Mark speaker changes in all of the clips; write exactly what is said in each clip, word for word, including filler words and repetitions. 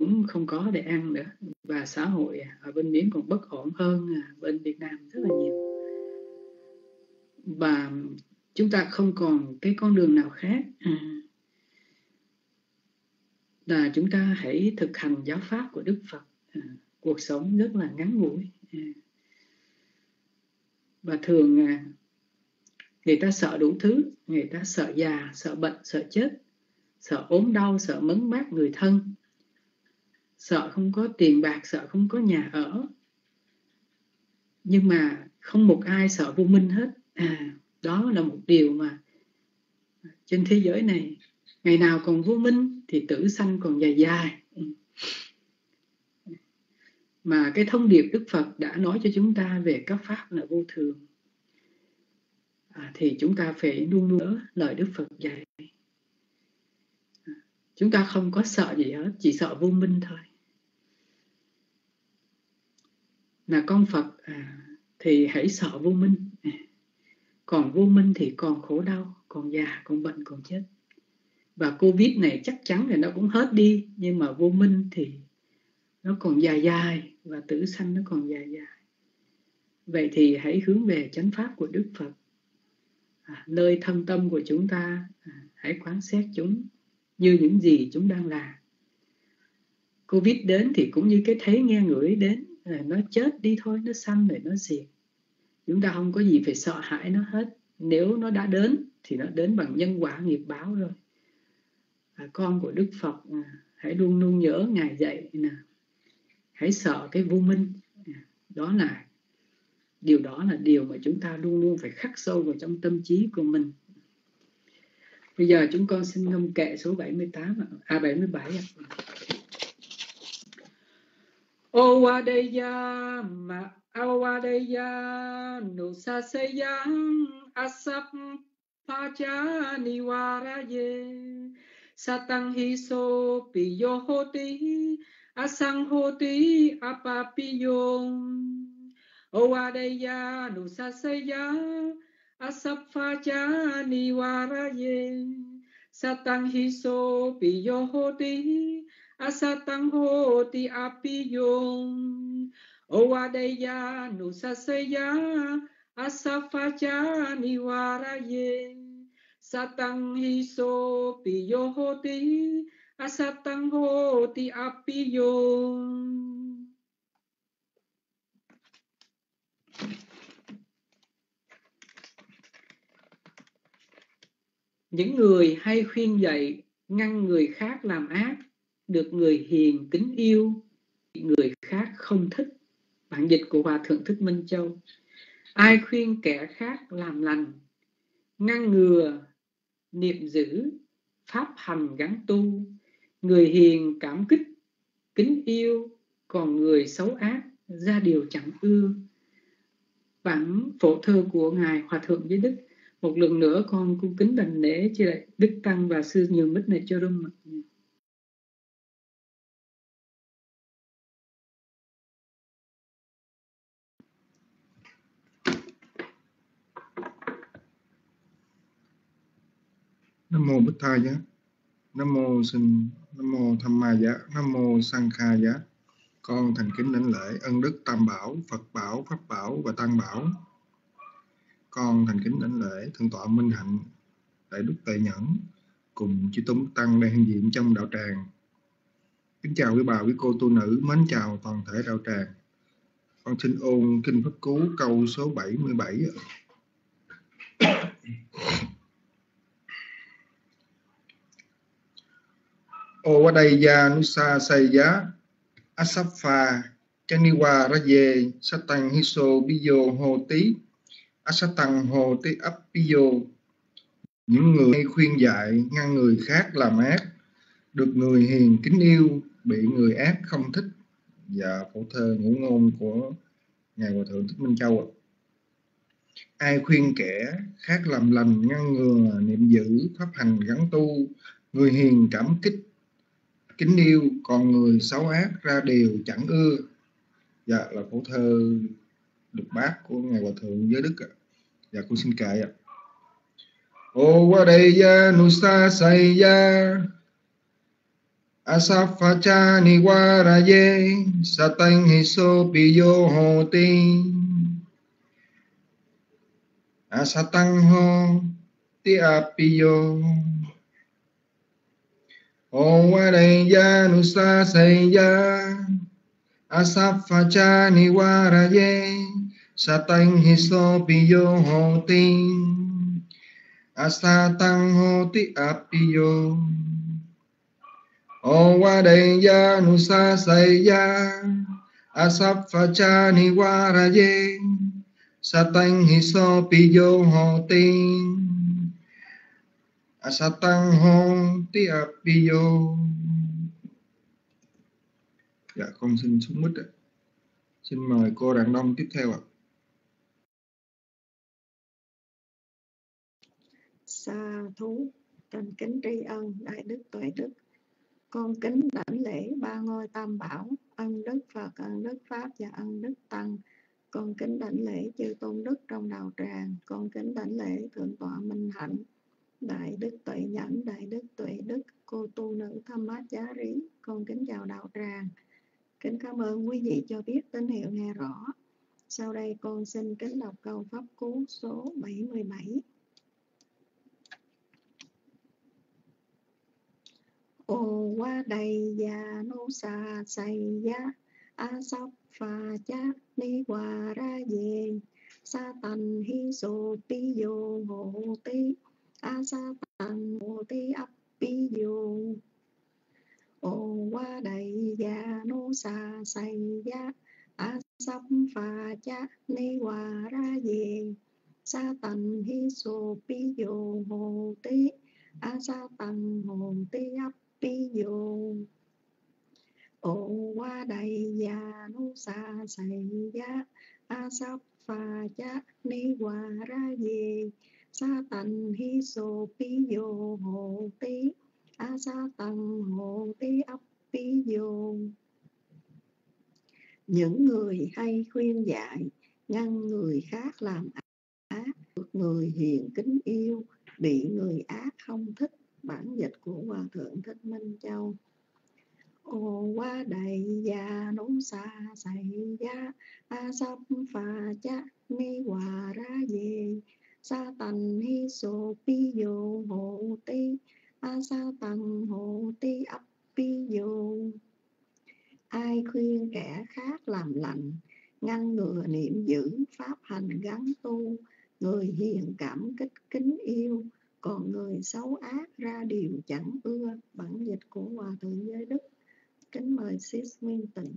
Speaker 1: cũng không có để ăn nữa, và xã hội ở bên Miến còn bất ổn hơn bên Việt Nam rất là nhiều, và chúng ta không còn cái con đường nào khác là chúng ta hãy thực hành giáo pháp của Đức Phật. Cuộc sống rất là ngắn ngủi, và thường người ta sợ đủ thứ, người ta sợ già, sợ bệnh, sợ chết, sợ ốm đau, sợ mất mát người thân, sợ không có tiền bạc, sợ không có nhà ở, nhưng mà không một ai sợ vô minh hết. À, đó là một điều mà trên thế giới này, ngày nào còn vô minh thì tử sanh còn dài dài. Mà cái thông điệp Đức Phật đã nói cho chúng ta về các pháp là vô thường, à, thì chúng ta phải luôn luôn nhớ lời Đức Phật dạy. À, chúng ta không có sợ gì hết, chỉ sợ vô minh thôi. Là con Phật à, thì hãy sợ vô minh. À, còn vô minh thì còn khổ đau, còn già, còn bệnh, còn chết. Và Covid này chắc chắn là nó cũng hết đi, nhưng mà vô minh thì nó còn dài dài, và tử sanh nó còn dài dài. Vậy thì hãy hướng về chánh pháp của Đức Phật. À, nơi thâm tâm của chúng ta, à, hãy quán xét chúng như những gì chúng đang là. Covid đến thì cũng như cái thấy nghe ngửi đến, à, nó chết đi thôi, nó sanh rồi nó diệt. Chúng ta không có gì phải sợ hãi nó hết. Nếu nó đã đến thì nó đến bằng nhân quả nghiệp báo rồi. À, con của Đức Phật, à, hãy luôn luôn nhớ Ngài dạy nè, hãy sợ cái vô minh. À, đó là điều đó là điều mà chúng ta luôn luôn phải khắc sâu vào trong tâm trí của mình. Bây giờ chúng con xin ngâm kệ số bảy mươi tám, à bảy mươi bảy. Owadeya ma awadeya nusaseya asap pacha niwaraye satang hiso piyohoti asanghoti apapiyong. Owadeya nusaseya asaphaja niwaraye satang hiso piyohoti asatang hoti apiyong. Owadeya nusaseya asaphaja niwaraye satang hiso piyohoti asatang hoti apiyong. Những người hay khuyên dạy ngăn người khác làm ác, được người hiền kính yêu, người khác không thích. Bản dịch của Hòa Thượng Thích Minh Châu. Ai khuyên kẻ khác làm lành, ngăn ngừa niệm giữ, pháp hành gắng tu, người hiền cảm kích kính yêu, còn người xấu ác ra điều chẳng ưa. Bản phổ thơ của Ngài Hòa Thượng Giới Đức. Một lần nữa con cung kính đảnh lễ cho lại Đức Tăng và Sư Nhường Mít này cho rung.
Speaker 2: Nam mô Bích Tha Giá, Nam mô Sinh, Nam mô Tham Ma Giá, Nam mô Sang Kha Giá. Con thành kính đảnh lễ ân đức Tam Bảo, Phật Bảo, Pháp Bảo và Tăng Bảo. Con thành kính đảnh lễ Thượng tọa Minh Hạnh, Đại Đức Tuệ Nhẫn cùng chư tôn tăng đang hiện diện trong đạo tràng. Kính chào quý bà, quý cô tu nữ, mến chào toàn thể đạo tràng. Con xin ôn kinh Pháp Cú câu số bảy mươi bảy. Owadeya nusa sayya asapha chaniwa raye satang hiso biyo hoti asatang hoti appiyo. Những người khuyên dạy ngăn người khác làm ác, được người hiền kính yêu, bị người ác không thích. Và phổ thơ ngũ ngôn của Ngài Hòa Thượng Thích Minh Châu. Ai khuyên kẻ khác làm lành, ngăn ngừa niệm giữ, pháp hành gắng tu, người hiền cảm kích kính yêu, còn người xấu ác ra điều chẳng ưa. Dạ là phổ thơ được bát của Ngài Hòa Thượng Giới Đức. Dạ con xin kệ ạ. Owadeya nusa sayya Asafacha niwaraye satang hiso piyo hoti asatang ho ti apiyo owareya nusa seya asafacha niwaraye satang hiso piyo hoti asatang ho ti apiyo owareya nusa seya asafacha niwaraye satang hiso piyo hoti asatang ho ti apiyo. Dạ con xin xuống mic ạ. Xin mời cô Rạng Đông tiếp theo ạ.
Speaker 3: Sa thú, thành kính tri ân đại đức tuệ đức, con kính đảnh lễ ba ngôi tam bảo, ân đức Phật, ân đức Pháp và ân đức Tăng. Con kính đảnh lễ chư tôn đức trong đạo tràng, con kính đảnh lễ thượng tọa Minh Hạnh, đại đức tuệ nhẫn, đại đức tuệ đức, cô tu nữ Thamachari. Con kính chào đạo tràng, kính cảm ơn quý vị cho biết tín hiệu nghe rõ. Sau đây con xin kính đọc câu pháp cú số bảy mươi bảy. Ô qua đầy già nô xà xây giá a sắp phà chá ni hòa ra về sa tần hi sô pi dô hộ tí a sa tần hộ tí ấp pi dô. Ô qua đầy già nô xà xây giá a sắp phà chá ni hòa ra về sa tần hi sô pi dô hộ tí a sa tần hộ tí ấp pi dô. Ô qua đầy già nô sa xây giá a sắp phà chá ni hòa ra về sa tần hi sô pi dô hộ tí a sa tần hộ tí ấp pi dô. Những người hay khuyên dạy ngăn người khác làm ác, được người hiền kính yêu, bị người ác không thích. Bản dịch của Hòa Thượng Thích Minh Châu. Ô qua đầy già nô sa xây giá a sắp phà chá ni hòa ra về sa tần hi sô pi dô hộ tí a sa tần hộ tí ấp pi dô. Ai khuyên kẻ khác làm lành, ngăn ngừa niệm giữ pháp hành gắn tu, người hiền cảm kích kính yêu, còn người xấu ác ra điều chẳng ưa. Bản dịch của Hòa Thượng Giới Đức. Kính mời Sis Nguyên Tịnh.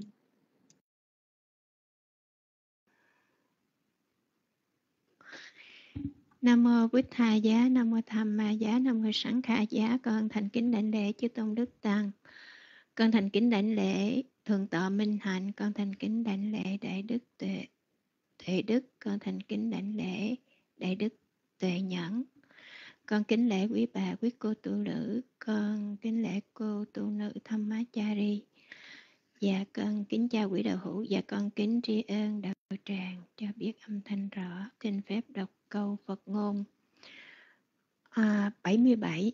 Speaker 4: Nam mô Bích Tha Giá, Nam mô Tham Ma Giá, Nam mô Sẵn Kha Giá. Con thành kính đảnh lễ chư tôn đức tăng. Con thành kính đảnh lễ thượng tọa Minh Hạnh. Con thành kính đảnh lễ đại đức tuệ tuệ đức. Con thành kính đảnh lễ đại đức tuệ nhẫn. Con kính lễ quý bà, quý cô tu nữ. Con kính lễ cô tu nữ Thamachari. Và con kính chào quý đạo hữu. Và con kính tri ân đạo tràng cho biết âm thanh rõ. Xin phép đọc câu Phật ngôn à, bảy mươi bảy.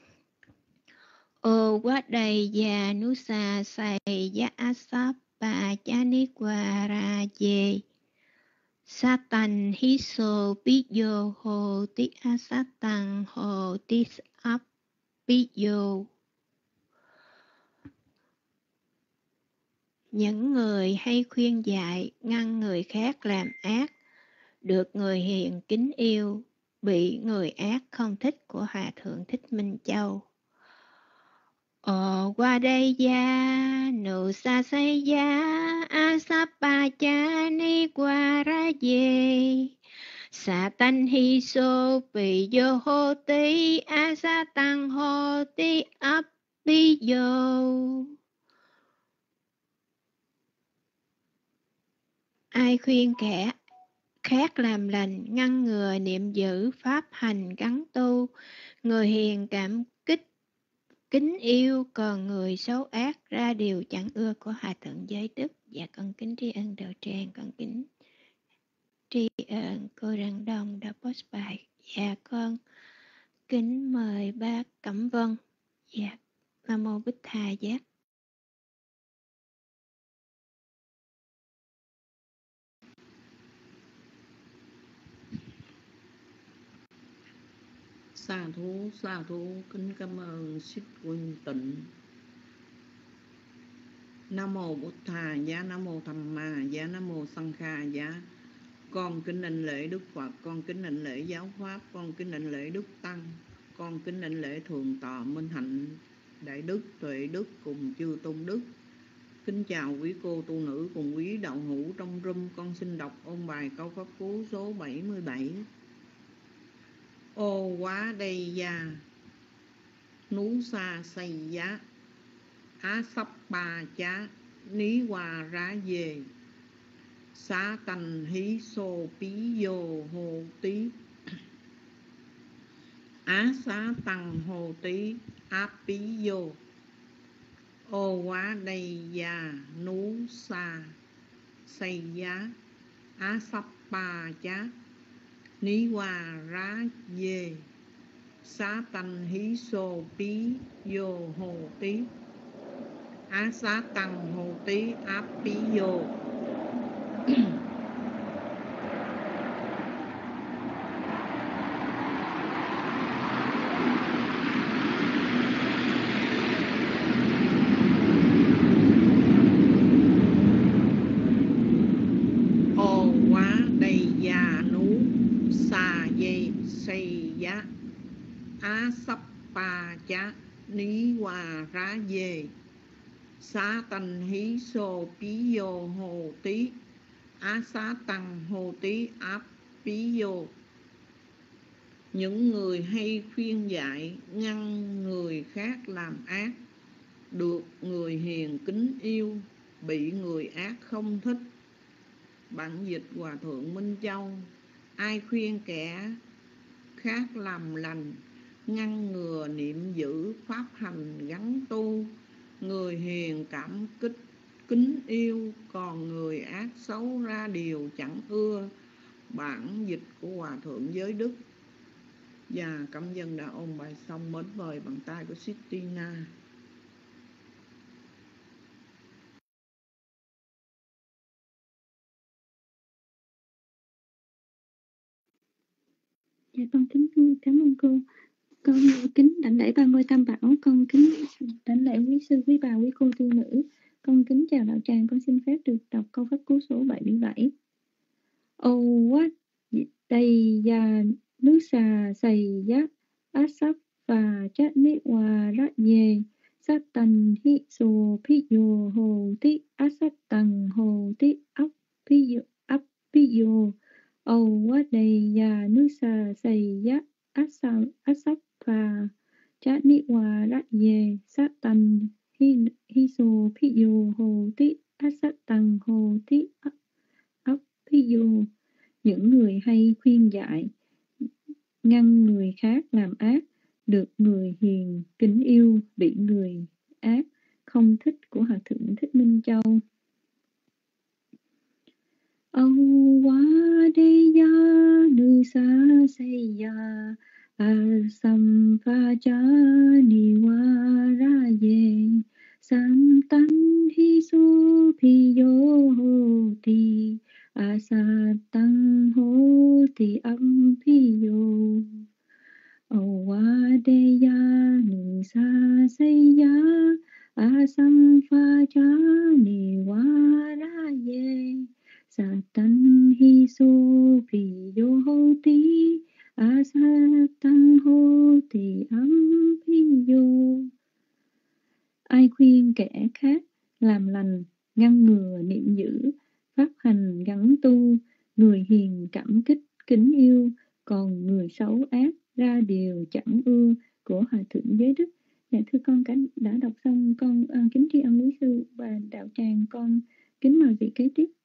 Speaker 4: Ô quá đầy già nú sa say giá asap bà cha ni qua ra về Satan hiso piyo ho ti asatan ho ti ap piyo. Những người hay khuyên dạy ngăn người khác làm ác, được người hiền kính yêu, bị người ác không thích của Hòa Thượng Thích Minh Châu. Ồ qua đây gia nụ sa say gia asapa cha ni qua ra về sa tan hi so pi yo ho ti asa tăng ho ti ap pi yo. Ai khuyên kẻ khác làm lành, ngăn ngừa niệm giữ pháp hành gắn tu, người hiền cảm kích kính yêu, còn người xấu ác ra điều chẳng ưa của Hòa Thượng Giới Đức. Dạ con kính tri ân đạo tràng, con kính tri ân cô Rạng Đông đã post bài. Dạ con kính mời bác Cẩm Vân. Dạ Nam mô Bích Tha Giá.
Speaker 5: Sa thú, sa thú, kính cảm ơn Sít Quân Tịnh. Nam mô Bụt Thà Giá, Nam mô Tham Ma Giá, Nam mô Sanh Kha Giá. Con kính đảnh lễ Đức Phật, con kính đảnh lễ giáo pháp, con kính đảnh lễ Đức Tăng, con kính đảnh lễ Thượng Tọa Minh Hạnh Đại Đức Tuệ Đức cùng chư tôn đức. Kính chào quý cô tu nữ cùng quý đạo hữu trong room. Con xin đọc ôn bài câu pháp cú số bảy mươi bảy. Ô quá đây gia nú sa say giá á sắp ba chá ní hòa rá về xá tành hí xô pí vô hồ tí á xá tăng hồ tí áp pí vô. Ô quá đây gia nú sa say giá á sắp ba chá ní hòa rá về xá tanh hí xô pí vô hồ tí á xá tăng hồ tí áp pí vô. Ô quá đây già nú xà dây xây giá á sắp ba chá ní hòa rá về xá tanh hí xô pí vô hồ tí á xá tăng hồ tí áp pí vô. Những người hay khuyên dạy ngăn người khác làm ác, được người hiền kính yêu, bị người ác không thích. Bản dịch Hòa Thượng Minh Châu. Ai khuyên kẻ khác làm lành, ngăn ngừa niệm giữ pháp hành gắn tu, người hiền cảm kích kính yêu, còn người ác xấu ra điều chẳng ưa. Bản dịch của Hòa Thượng Giới Đức. Và cảm dân đã ôn bài xong, mến mời bằng tay của Sistina.
Speaker 3: Dạ con kính cảm ơn cô. Con kính đảnh lễ ba ngôi tam bảo, con kính đảnh lễ quý sư, quý bà, quý cô tu nữ. Con kính chào đạo tràng, con xin phép được đọc câu pháp cú số bảy mươi bảy. Ô quá đây gia nước xà xầy giá á sắp và chát ní hòa rát về sát tần hi sô phi dô hồ tí á sát tần hồ tí ốc phi dô ốc phi dô. Ô quá đây gia nước xà xầy giá á sắp á sắp và chát ní hòa rát về sát tần hi hi sô phi dô hồ tí á sát tần hồ tí ốc ốc phi dô. Những người hay khuyên dạy ngăn người khác làm ác, được người hiền kính yêu, bị người ác không thích của Hòa Thượng Thích Minh Châu. Âu quá đê ya nữ sa say ya a sam pha cha ni wa ra ye san tan hi su phi yo ho ti a sa tăng hô thì âm phi yo. Âu quá đê ya nữ sa say ya a sam pha cha ni wa ra ye sa tăng hi su phi yo ho ti a sa tăng hô thì âm phi yo. Ai khuyên kẻ khác làm lành, ngăn ngừa niệm giữ pháp hành gắn tu, người hiền cảm kích kính yêu, còn người xấu ác ra điều chẳng ưa, của Hòa Thượng Giới Đức. Dạ thưa con cả đã đọc xong, con uh, kính tri ân quý sư và đạo tràng, con kính mời vị kế tiếp.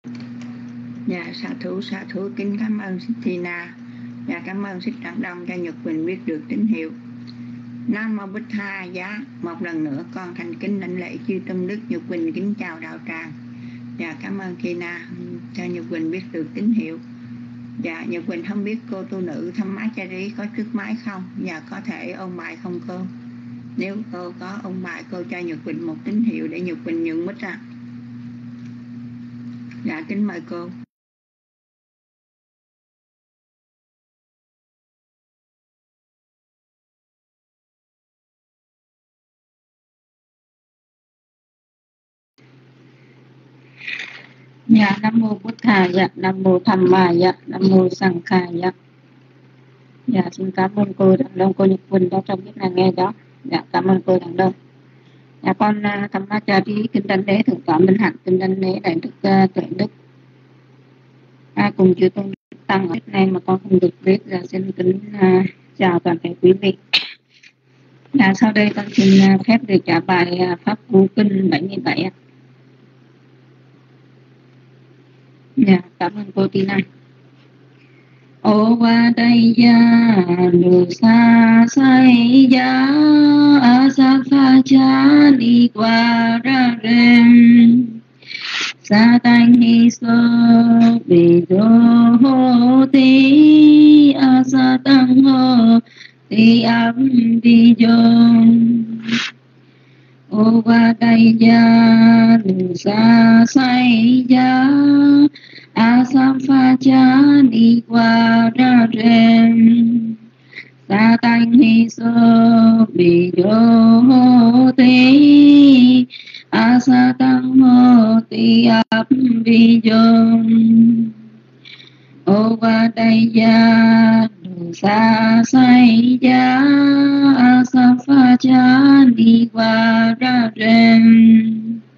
Speaker 6: Dạ sa thú sa thú kính cảm ơn Thích Tina. Dạ cảm ơn Thích Đặng Đông cho Nhật Quỳnh biết được tín hiệu. Nam mô Bích Tha Giá. Một lần nữa con thành kính lãnh lễ chư tâm đức Nhật Quỳnh kính chào đạo tràng. Dạ cảm ơn Tina cho Nhật Quỳnh biết được tín hiệu. Dạ Nhật Quỳnh không biết cô tu nữ Thăm Mái Cha Rí có trước máy không? Dạ có thể ôn bài không cô? Nếu cô có ôn bài cô cho Nhật Quỳnh một tín hiệu để Nhật Quỳnh nhận mic ra. Dạ kính mời cô.
Speaker 7: Dạ nam mô Bụt Thà, dạ nam mô Tham Ma, dạ nam mô Sang Kha, dạ. Dạ xin cảm ơn cô Đặng Đông, cô Nhật Quỳnh đã trong biết là nghe đó. Dạ cảm ơn cô Đặng Đông. Dạ con uh, Tham Ma Cha Rí kính đảnh lễ thượng tọa Minh Hạnh, kính đảnh lễ đại đức uh, tuệ đức. À, cùng chư tôn đức tăng ở này mà con không được biết. Dạ xin kính uh, chào toàn thể quý vị. Dạ sau đây con xin uh, phép được trả bài uh, pháp cú kinh bảy mươi bảy. Dạ cảm ơn cô Tina. Ô qua đây ya lu sa sai ya asa pha cha đi qua ra rem sa tanh hi so bị do ho ti asa tăng ho ti am đi dong. Ô qua đây ya lu sa sai ya Asam pha cha đi qua ra rem sa tanh hi so bị do ho te asa tăng ho ti ap vi dong. Ô va đây ya du sa sai ya asam pha cha đi qua ra rem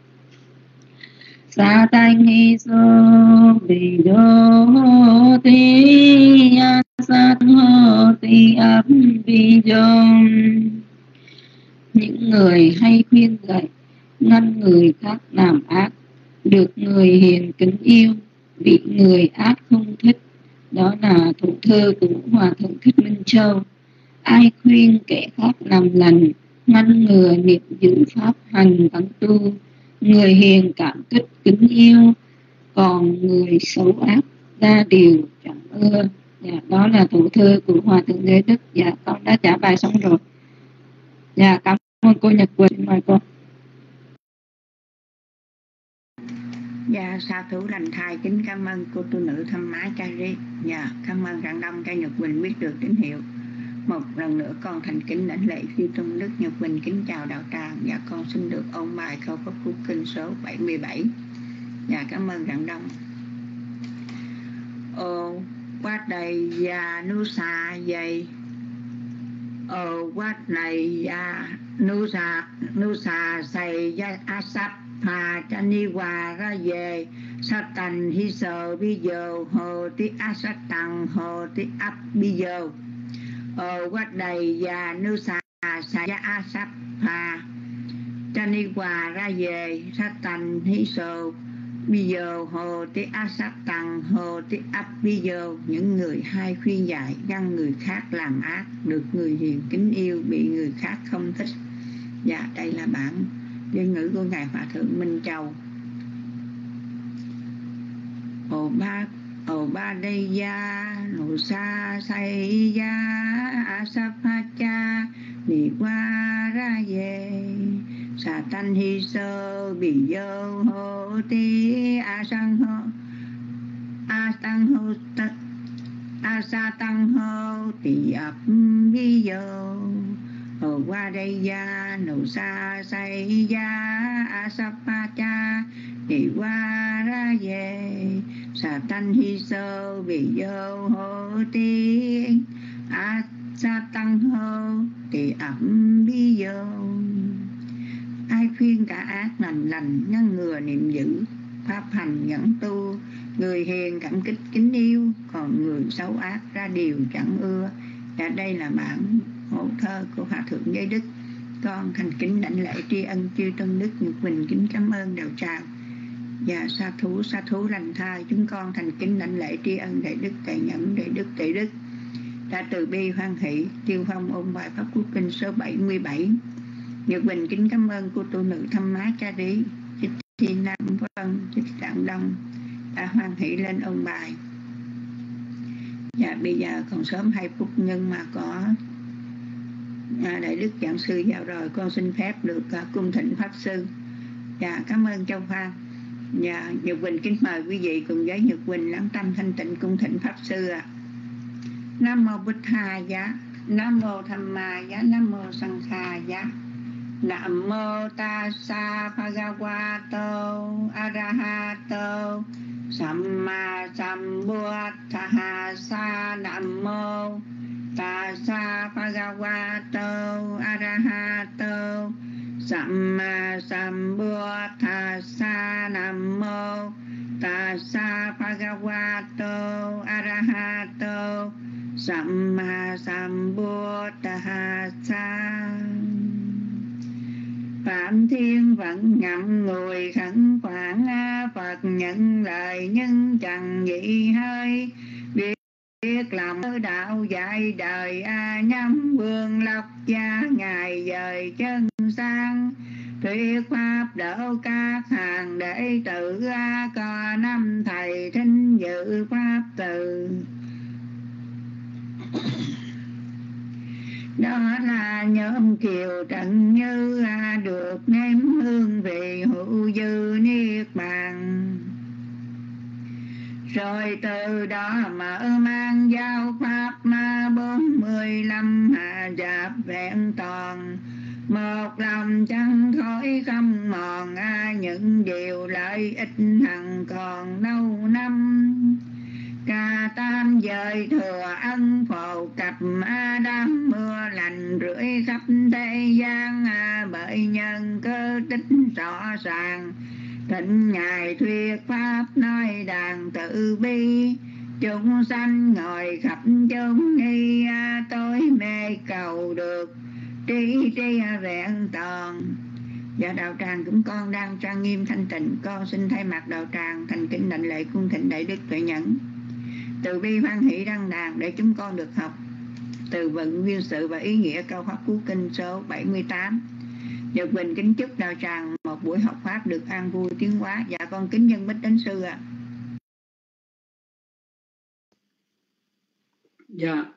Speaker 7: sa tanh hi so bị do ho ti sa tăng ho ti ap vi dong. Những người hay khuyên dạy ngăn người khác làm ác, được người hiền kính yêu, bị người ác không thích. Đó là thủ thơ của Hòa Thượng Thích Minh Châu. Ai khuyên kẻ khác làm lành, ngăn ngừa niệm giữ pháp hành tăng tu, người hiền cảm kích kính yêu, còn người xấu ác ra điều chẳng ưa. Dạ, đó là thủ thơ của Hòa Thượng Giới Đức. Dạ, con đã trả bài xong rồi. Dạ, cảm ơn cô Nhật Quỳnh. Mời cô.
Speaker 6: Dạ, sa thú lành thai kính cảm ơn cô tu nữ Thăm Mái Cha Rí. Dạ, cảm ơn Rạng Đông cho Nhật Quỳnh biết được tín hiệu. Một lần nữa con thành kính lãnh lễ phi tôn đức Nhật Quỳnh kính chào đạo tràng. Dạ, con xin được ôn bài câu pháp cú kinh số bảy mươi bảy. Dạ, cảm ơn Rạng Đông. Ô quát đầy già nu sa dây. Ô quát này già nu sa nu sa say ya asap Phà cha ni hòa ra về sa tành hi sờ bi giờ hồ tí a sát tằng hồ tí ấp bi giờ ờ quát đầy và nư xà xà ya a sát phà cha ni hòa ra về sa tành hi sờ bi giờ hồ tí a sát tằng hồ tí ấp bi giờ. Những người hay khuyên dạy ngăn người khác làm ác, được người hiền kính yêu, bị người khác không thích. Dạ, đây là bản Viên ngữ của Ngài Hòa Thượng Minh Châu. Ồ ba Ồ ba đây ya nụ sa say ya asapacha đi qua ra về sa tanh hi sơ bị dơ hồ ti a sang hồ a tăng hồ a sa tăng hồ ti ập bi dơ. Ở qua đây ya nụ sa say ya asapacha đi qua ra về sa tanh hi sơ bị dơ hồ ti a sa tăng hồ thì ẩm bi dơ. Ai khuyên cả ác lành lành, ngăn ngừa niệm giữ pháp hành nhẫn tu, người hiền cảm kích kính yêu, còn người xấu ác ra điều chẳng ưa. Và đây là bản hổ thơ của Hòa Thượng Giới Đức. Con thành kính đảnh lễ tri ân chư tôn đức Nhật Quỳnh kính cảm ơn đạo tràng. Dạ sa thú sa thú lành thai, chúng con thành kính đảnh lễ tri ân đại đức đại nhẫn đại đức đại đức đã từ bi hoan hỷ tiêu phong ôn bài pháp quốc kinh số bảy mươi bảy. Nhật Bình kính cảm ơn cô tu nữ Thăm Má Cha Rí, Chích Thi Nam Vân, Chích Đặng Đông đã hoan hỷ lên ôn bài. Dạ bây giờ còn sớm hai phút nhưng mà có à, đại đức giảng sư vào rồi, con xin phép được uh, cung thỉnh pháp sư. Dạ cảm ơn Châu Phan. Dạ Nhật Bình kính mời quý vị cùng với Nhật Bình lắng tâm thanh tịnh cung thỉnh pháp sư ạ. À. Nam mô Bụt Thà Giá, Nam mô Tham Ma Giá, Nam mô Sang Kha Giá. Nam mô Tassa Bhagavato Arahato Samma Sambuddhassa. Nam mô Tassa Bhagavato Arahato Samma Sambuddhassa. Nam mô Tassa Bhagavato Arahato Samma Sambuddhassa. Phạm Thiên vẫn ngậm ngùi khẩn khoản, Phật nhận lời nhưng chẳng dị hơi. Biết lòng đạo dạy đời, nhắm vương lộc gia ngài dời chân sang. Thuyết pháp đỡ các hàng đệ tử, có năm thầy thính dự pháp từ. Đó là nhóm Kiều Trần Như, được nếm hương vị hữu dư niết bàn. Rồi từ đó mở mang giáo pháp ma bốn mươi lăm hạ giáp vẹn toàn. Một lòng chẳng khỏi không mòn, những điều lợi ích hằng còn lâu năm. Ca tam dời thừa ân phổ cập, đám mưa lành rưỡi khắp thế gian. Bởi nhân cơ tích rõ ràng, thịnh ngài thuyết pháp nói đàn tự bi. Chúng sanh ngồi khắp chốn nghi, tối mê cầu được trí trí vẹn toàn. Dạ đạo tràng chúng con đang trang nghiêm thanh tịnh, con xin thay mặt đạo tràng thành kính đảnh lễ cung thỉnh đại đức tuệ nhẫn từ bi hoan hỷ đăng đàn để chúng con được học từ vựng nguyên sự và ý nghĩa câu pháp cú kinh số bảy mươi tám. Nhật Bình kính chúc đạo tràng một buổi học pháp được an vui tiến hóa. Dạ con kính dân bích đến sư ạ. À.
Speaker 1: Dạ.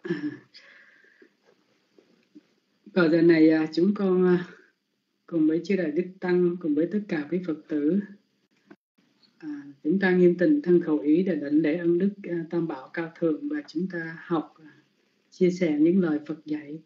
Speaker 1: Vào giờ này chúng con cùng với chư Đại Đức Tăng, cùng với tất cả quý Phật tử, à, chúng ta nghiêm tịnh thân khẩu ý để đảnh lễ ân đức uh, Tam Bảo cao thượng, và chúng ta học uh, chia sẻ những lời Phật dạy.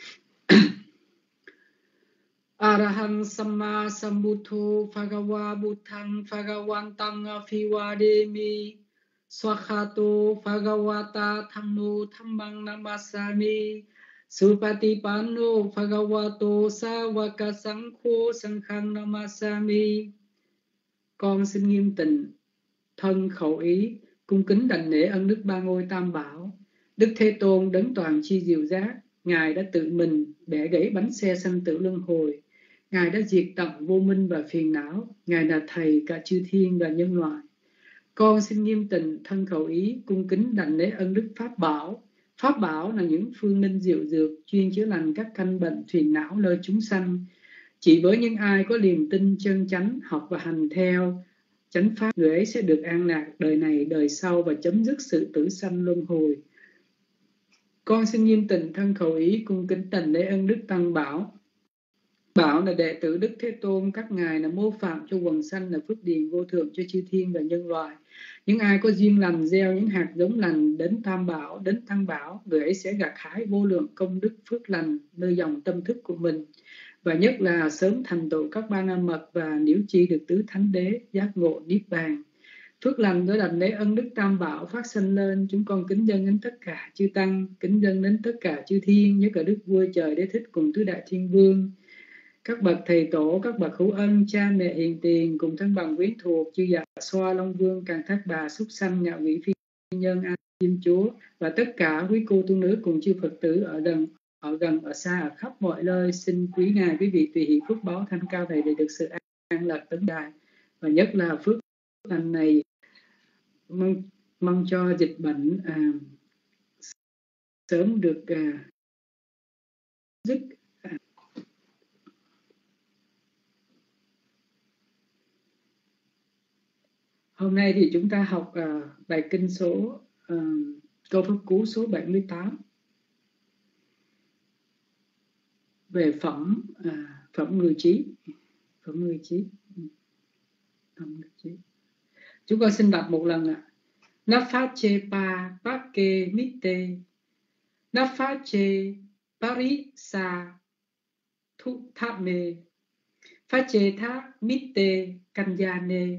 Speaker 1: Arahang Samma Sambuddho Bhagava Buddhang Bhagavantang Afiwademi Swakhato Bhagavata Thammo Thammang Namasami Supatipanno Bhagavato Savaka Sankho Sankhang Namasami. Con xin nghiêm tịnh thân khẩu ý cung kính đảnh lễ ân đức ba ngôi Tam Bảo. Đức Thế Tôn đấng toàn chi diệu giác, ngài đã tự mình bẻ gãy bánh xe sanh tử luân hồi. Ngài đã diệt tận vô minh và phiền não. Ngài là thầy cả chư thiên và nhân loại. Con xin nghiêm tịnh thân khẩu ý cung kính đảnh lễ ân đức Pháp Bảo. Pháp Bảo là những phương minh diệu dược chuyên chữa lành các căn bệnh phiền não nơi chúng sanh. Chỉ với những ai có niềm tin chân chánh, học và hành theo chánh pháp, người ấy sẽ được an lạc đời này đời sau và chấm dứt sự tử sanh luân hồi. Con xin nghiêm tịnh thân khẩu ý cung kính đảnh lễ ân đức Tăng Bảo. Bảo là đệ tử Đức Thế Tôn, các ngài là mô phạm cho quần sanh, là phước điền vô thượng cho chư thiên và nhân loại. Những ai có duyên lành gieo những hạt giống lành đến Tam Bảo, đến Tăng Bảo, người ấy sẽ gặt hái vô lượng công đức phước lành nơi dòng tâm thức của mình, và nhất là sớm thành tựu các ban a mật và liễu chi được tứ thánh đế, giác ngộ niết bàn. Phước lành đối đảnh lễ ân đức Tam Bảo phát sinh lên, chúng con kính dâng đến tất cả chư tăng, kính dâng đến tất cả chư thiên, nhất là Đức Vua Trời Đế Thích cùng tứ đại thiên vương, các bậc thầy tổ, các bậc hữu ân, cha mẹ hiền tiền, cùng thân bằng quyến thuộc, chư dạ xoa, long vương, càn thác bà, súc sanh, ngạo vị phi nhân, an chim chúa, và tất cả quý cô tu nữ cùng chư Phật tử ở gần, ở gần, ở xa, ở khắp mọi nơi. Xin quý ngài, quý vị tùy hỷ phước báo thanh cao thầy để được sự an lạc tấn đài, và nhất là phước lần này mong mong cho dịch bệnh à, sớm được à, dứt. À. Hôm nay thì chúng ta học à, bài kinh số à, câu pháp cú số bảy mươi tám về phẩm à, phẩm người trí, phẩm người trí, phẩm người trí. Chúng con xin đọc một lần ạ. À. Nafache pa pake mite Nafache parisa thu thame Fache tha mite kanyane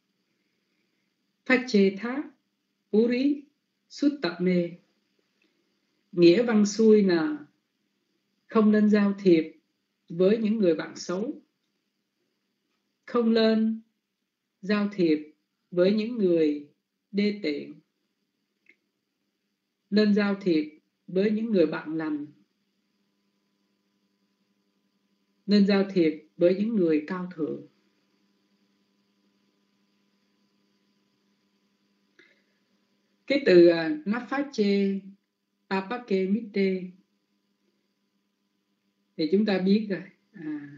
Speaker 1: Fache tha puri suttame. Nghĩa văn xuôi là không nên giao thiệp với những người bạn xấu, không nên giao thiệp với những người đê tiện, nên giao thiệp với những người bạn lành, nên giao thiệp với những người cao thượng. Cái từ uh, Nafache Papake Mite thì chúng ta biết rồi. À,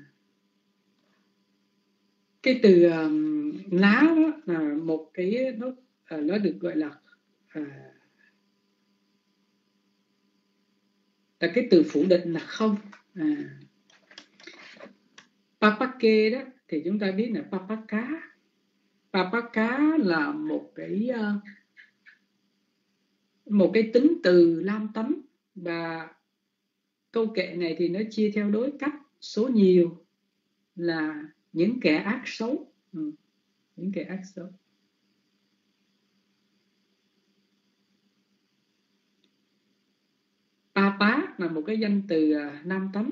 Speaker 1: cái từ um, lá đó là một cái nó, uh, nó được gọi là uh, là cái từ phủ định là không. À, Papake đó thì chúng ta biết là Papaka. Papaka là một cái uh, một cái tính từ lam tấm, và câu kệ này thì nó chia theo đối cách số nhiều là những kẻ ác xấu. Ừ, những kẻ ác xấu. Papa là một cái danh từ uh, nam tấm.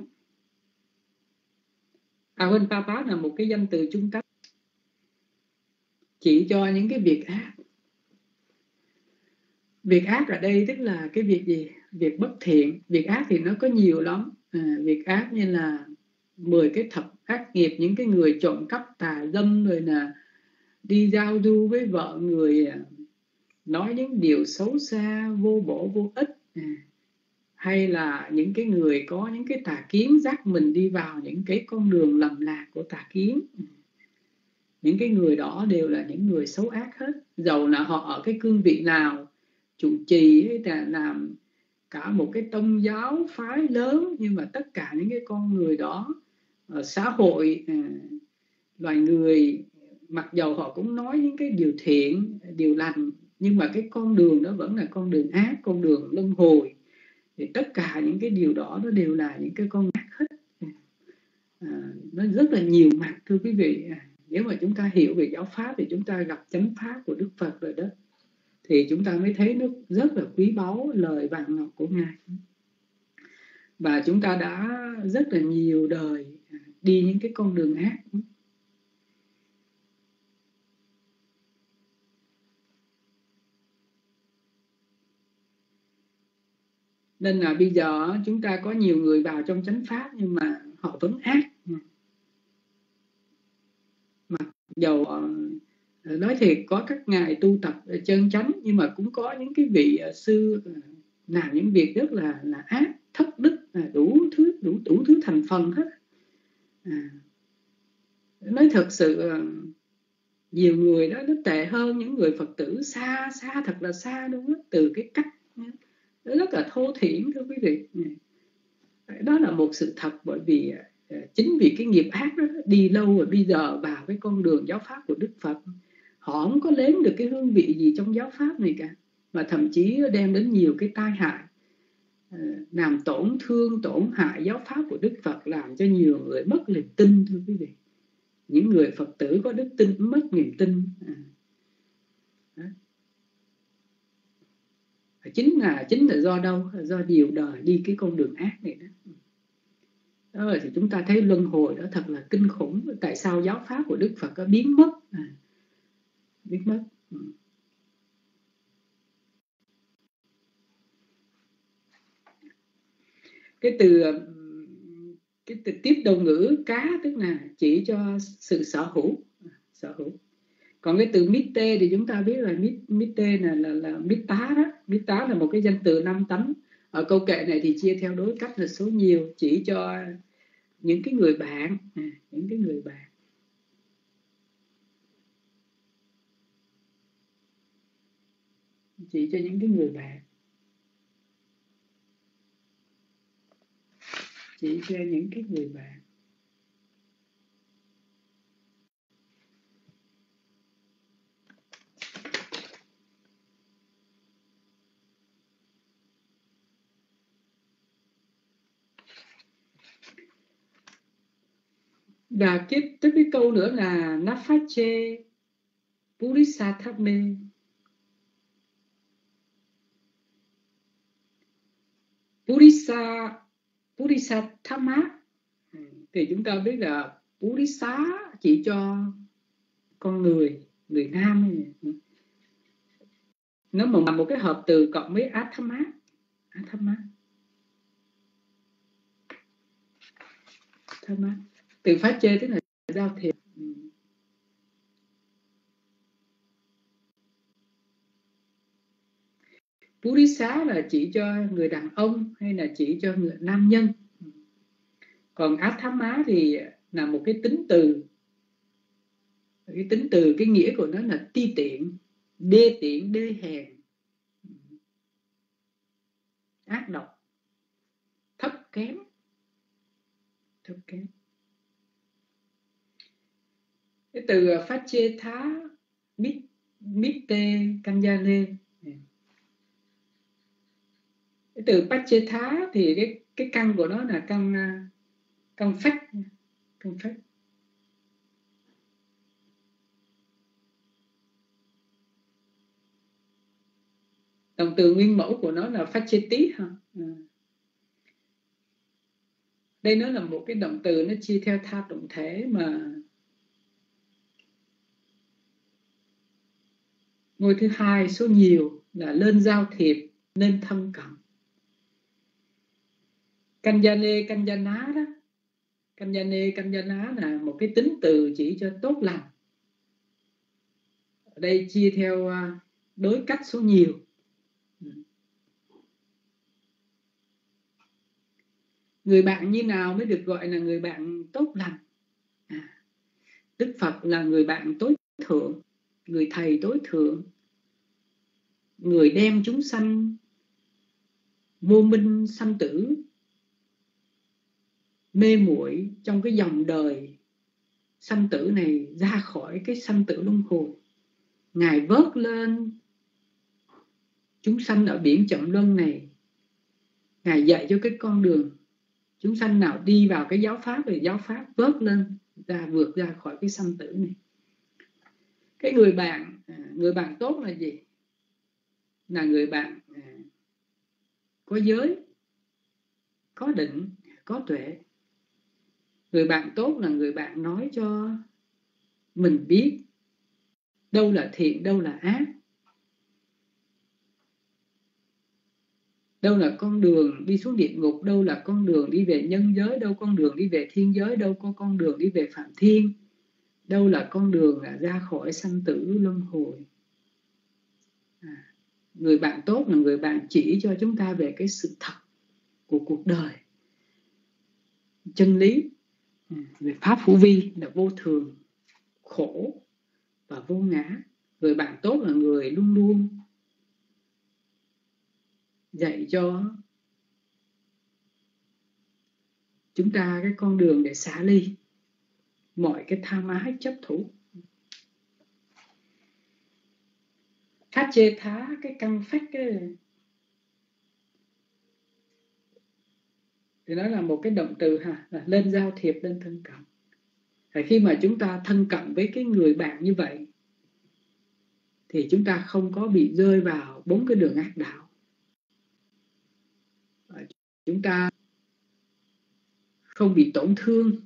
Speaker 1: À quên, Papa là một cái danh từ trung tấm, chỉ cho những cái việc ác. Việc ác ở đây tức là cái việc gì? Việc bất thiện. Việc ác thì nó có nhiều lắm. À, việc ác như là mười cái thập ác nghiệp, những cái người trộm cắp tà dâm, rồi là đi giao du với vợ người, nói những điều xấu xa vô bổ vô ích, à, hay là những cái người có những cái tà kiến dắt mình đi vào những cái con đường lầm lạc của tà kiến. Những cái người đó đều là những người xấu ác hết, dầu là họ ở cái cương vị nào, trụ trì hay là làm cả một cái tôn giáo phái lớn, nhưng mà tất cả những cái con người đó ở xã hội, à, loài người, mặc dầu họ cũng nói những cái điều thiện, điều lành, nhưng mà cái con đường đó vẫn là con đường ác, con đường luân hồi. Thì tất cả những cái điều đó nó đều là những cái con ác hết. À, nó rất là nhiều mặt thưa quý vị. À, nếu mà chúng ta hiểu về giáo pháp thì chúng ta gặp chánh pháp của Đức Phật rồi đó, thì chúng ta mới thấy nó rất là quý báu, lời vàng ngọc của Ngài. Và chúng ta đã rất là nhiều đời đi những cái con đường ác. Nên là bây giờ chúng ta có nhiều người vào trong chánh pháp nhưng mà họ vẫn ác. Mặc dầu nói thiệt có các ngài tu tập chân chánh, nhưng mà cũng có những cái vị sư làm những việc rất là là ác, thất đức, đủ thứ đủ đủ thứ thành phần hết. À, nói thật sự nhiều người đó nó tệ hơn những người Phật tử xa xa thật là xa luôn đó, từ cái cách rất là thô thiển thưa quý vị. Đó là một sự thật, bởi vì chính vì cái nghiệp ác đó đi lâu rồi, bây giờ vào cái con đường giáo pháp của Đức Phật, họ không có nếm được cái hương vị gì trong giáo pháp này cả, mà thậm chí đem đến nhiều cái tai hại, làm tổn thương, tổn hại giáo pháp của Đức Phật, làm cho nhiều người mất niềm tin thưa quý vị. Những người Phật tử có đức tin mất niềm tin. À. Chính là chính là do đâu? Do nhiều đời đi cái con đường ác này đó. Đó rồi thì chúng ta thấy luân hồi đó thật là kinh khủng. Tại sao giáo pháp của Đức Phật có biến mất? À, biến mất. Ừ. Cái từ cái từ tiếp đầu ngữ cá tức là chỉ cho sự sở hữu, sở hữu. Còn cái từ mít-tê thì chúng ta biết là mít mít-tê là là, là mít tá đó. Mít tá là một cái danh từ năm tánh. Ở câu kệ này thì chia theo đối cách là số nhiều, chỉ cho những cái người bạn, à, những cái người bạn. Chỉ cho những cái người bạn. Chỉ cho những cái người bạn. Và tiếp tới cái câu nữa là Nafache Purisatthame. Purisa Purisattama thì chúng ta biết là Purisa chỉ cho con người, người nam. Nó mà một cái hợp từ cộng với Atthama. Atthama. Atthama. Từ phát chê tức là giao thiệp. Purisa là chỉ cho người đàn ông hay là chỉ cho người nam nhân. Còn Atthama thì là một cái tính từ. Cái tính từ, cái nghĩa của nó là ti tiện, đê tiện, đê hèn, ác độc, thấp kém. Thấp kém. Cái từ phát chê thá mít mít tê kanjale. Cái từ Pachethá thì cái cái căn của nó là căn căn phách, căn phách. Động từ nguyên mẫu của nó là Phacheti ha. À. Đây nó là một cái động từ nó chia theo tha động thể mà ngôi thứ hai số nhiều là lên giao thiệp, nên thân cận. Kanjane, Kanjana đó. Kanjane, Kanjana là một cái tính từ chỉ cho tốt lành. Ở đây chia theo đối cách số nhiều. Người bạn như nào mới được gọi là người bạn tốt lành? À, Đức Phật là người bạn tối thượng, người thầy tối thượng, người đem chúng sanh vô minh sanh tử, mê muội trong cái dòng đời sanh tử này ra khỏi cái sanh tử luân hồi. Ngài vớt lên chúng sanh ở biển chậm luân này. Ngài dạy cho cái con đường. Chúng sanh nào đi vào cái giáo pháp thì giáo pháp vớt lên, ra vượt ra khỏi cái sanh tử này. Cái người bạn, người bạn tốt là gì? Là người bạn có giới, có định, có tuệ. Người bạn tốt là người bạn nói cho mình biết đâu là thiện, đâu là ác, đâu là con đường đi xuống địa ngục, đâu là con đường đi về nhân giới, đâu con đường đi về thiên giới, đâu có con đường đi về phạm thiên, đâu là con đường là ra khỏi sanh tử luân hồi. À, người bạn tốt là người bạn chỉ cho chúng ta về cái sự thật của cuộc đời, chân lý về pháp hữu vi là vô thường, khổ và vô ngã. Người bạn tốt là người luôn luôn dạy cho chúng ta cái con đường để xả ly mọi cái tham ái chấp thủ. Phát chê thá, cái căn phách cái thì nó là một cái động từ ha, là lên giao thiệp, lên thân cận. Và khi mà chúng ta thân cận với cái người bạn như vậy thì chúng ta không có bị rơi vào bốn cái đường ác đạo. Chúng ta không bị tổn thương,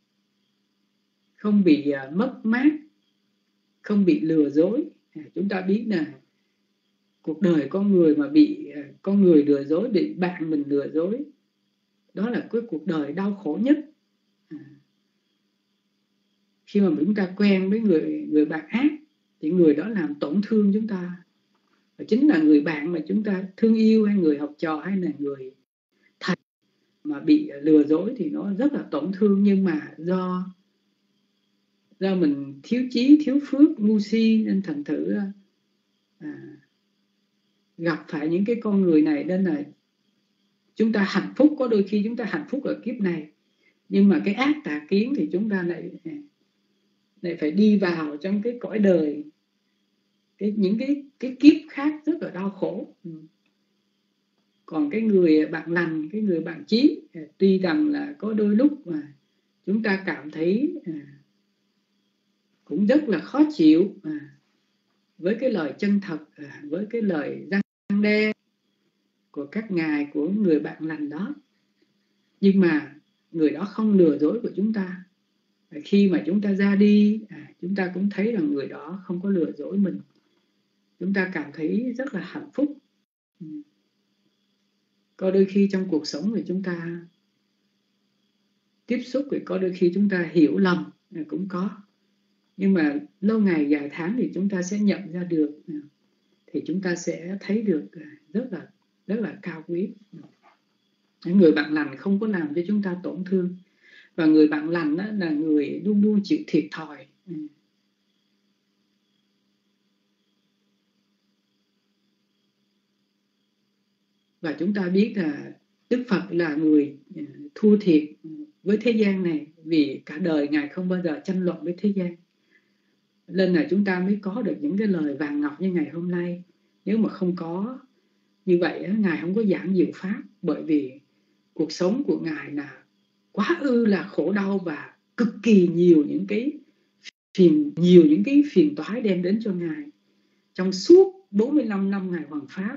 Speaker 1: không bị uh, mất mát, không bị lừa dối. Chúng ta biết là cuộc đời con người mà bị uh, con người lừa dối, bị bạn mình lừa dối, đó là cái cuộc đời đau khổ nhất. À, khi mà chúng ta quen với người người bạn ác thì người đó làm tổn thương chúng ta. Và chính là người bạn mà chúng ta thương yêu, hay người học trò, hay là người thầy mà bị lừa dối thì nó rất là tổn thương. Nhưng mà do do mình thiếu chí, thiếu phước, ngu si, nên thành thử à, gặp phải những cái con người này, nên là chúng ta hạnh phúc. Có đôi khi chúng ta hạnh phúc ở kiếp này, nhưng mà cái ác tà kiến thì chúng ta lại lại phải đi vào trong cái cõi đời, cái những cái cái kiếp khác rất là đau khổ. Còn cái người bạn lành, cái người bạn chí, tuy rằng là có đôi lúc mà chúng ta cảm thấy à, cũng rất là khó chịu à, với cái lời chân thật, à, với cái lời răn đe của các ngài, của người bạn lành đó, nhưng mà người đó không lừa dối của chúng ta. Khi mà chúng ta ra đi, à, chúng ta cũng thấy rằng người đó không có lừa dối mình. Chúng ta cảm thấy rất là hạnh phúc. Có đôi khi trong cuộc sống thì chúng ta tiếp xúc, thì có đôi khi chúng ta hiểu lầm cũng có. Nhưng mà lâu ngày dài tháng thì chúng ta sẽ nhận ra được, thì chúng ta sẽ thấy được rất là rất là cao quý. Người bạn lành không có làm cho chúng ta tổn thương. Và người bạn lành đó là người luôn luôn chịu thiệt thòi. Và chúng ta biết là Đức Phật là người thua thiệt với thế gian này, vì cả đời Ngài không bao giờ tranh luận với thế gian. Nên là chúng ta mới có được những cái lời vàng ngọc như ngày hôm nay. Nếu mà không có như vậy, Ngài không có giảng diệu pháp, bởi vì cuộc sống của Ngài là quá ư là khổ đau và cực kỳ nhiều những cái phiền, nhiều những cái phiền toái đem đến cho Ngài trong suốt bốn mươi lăm năm Ngài hoằng pháp.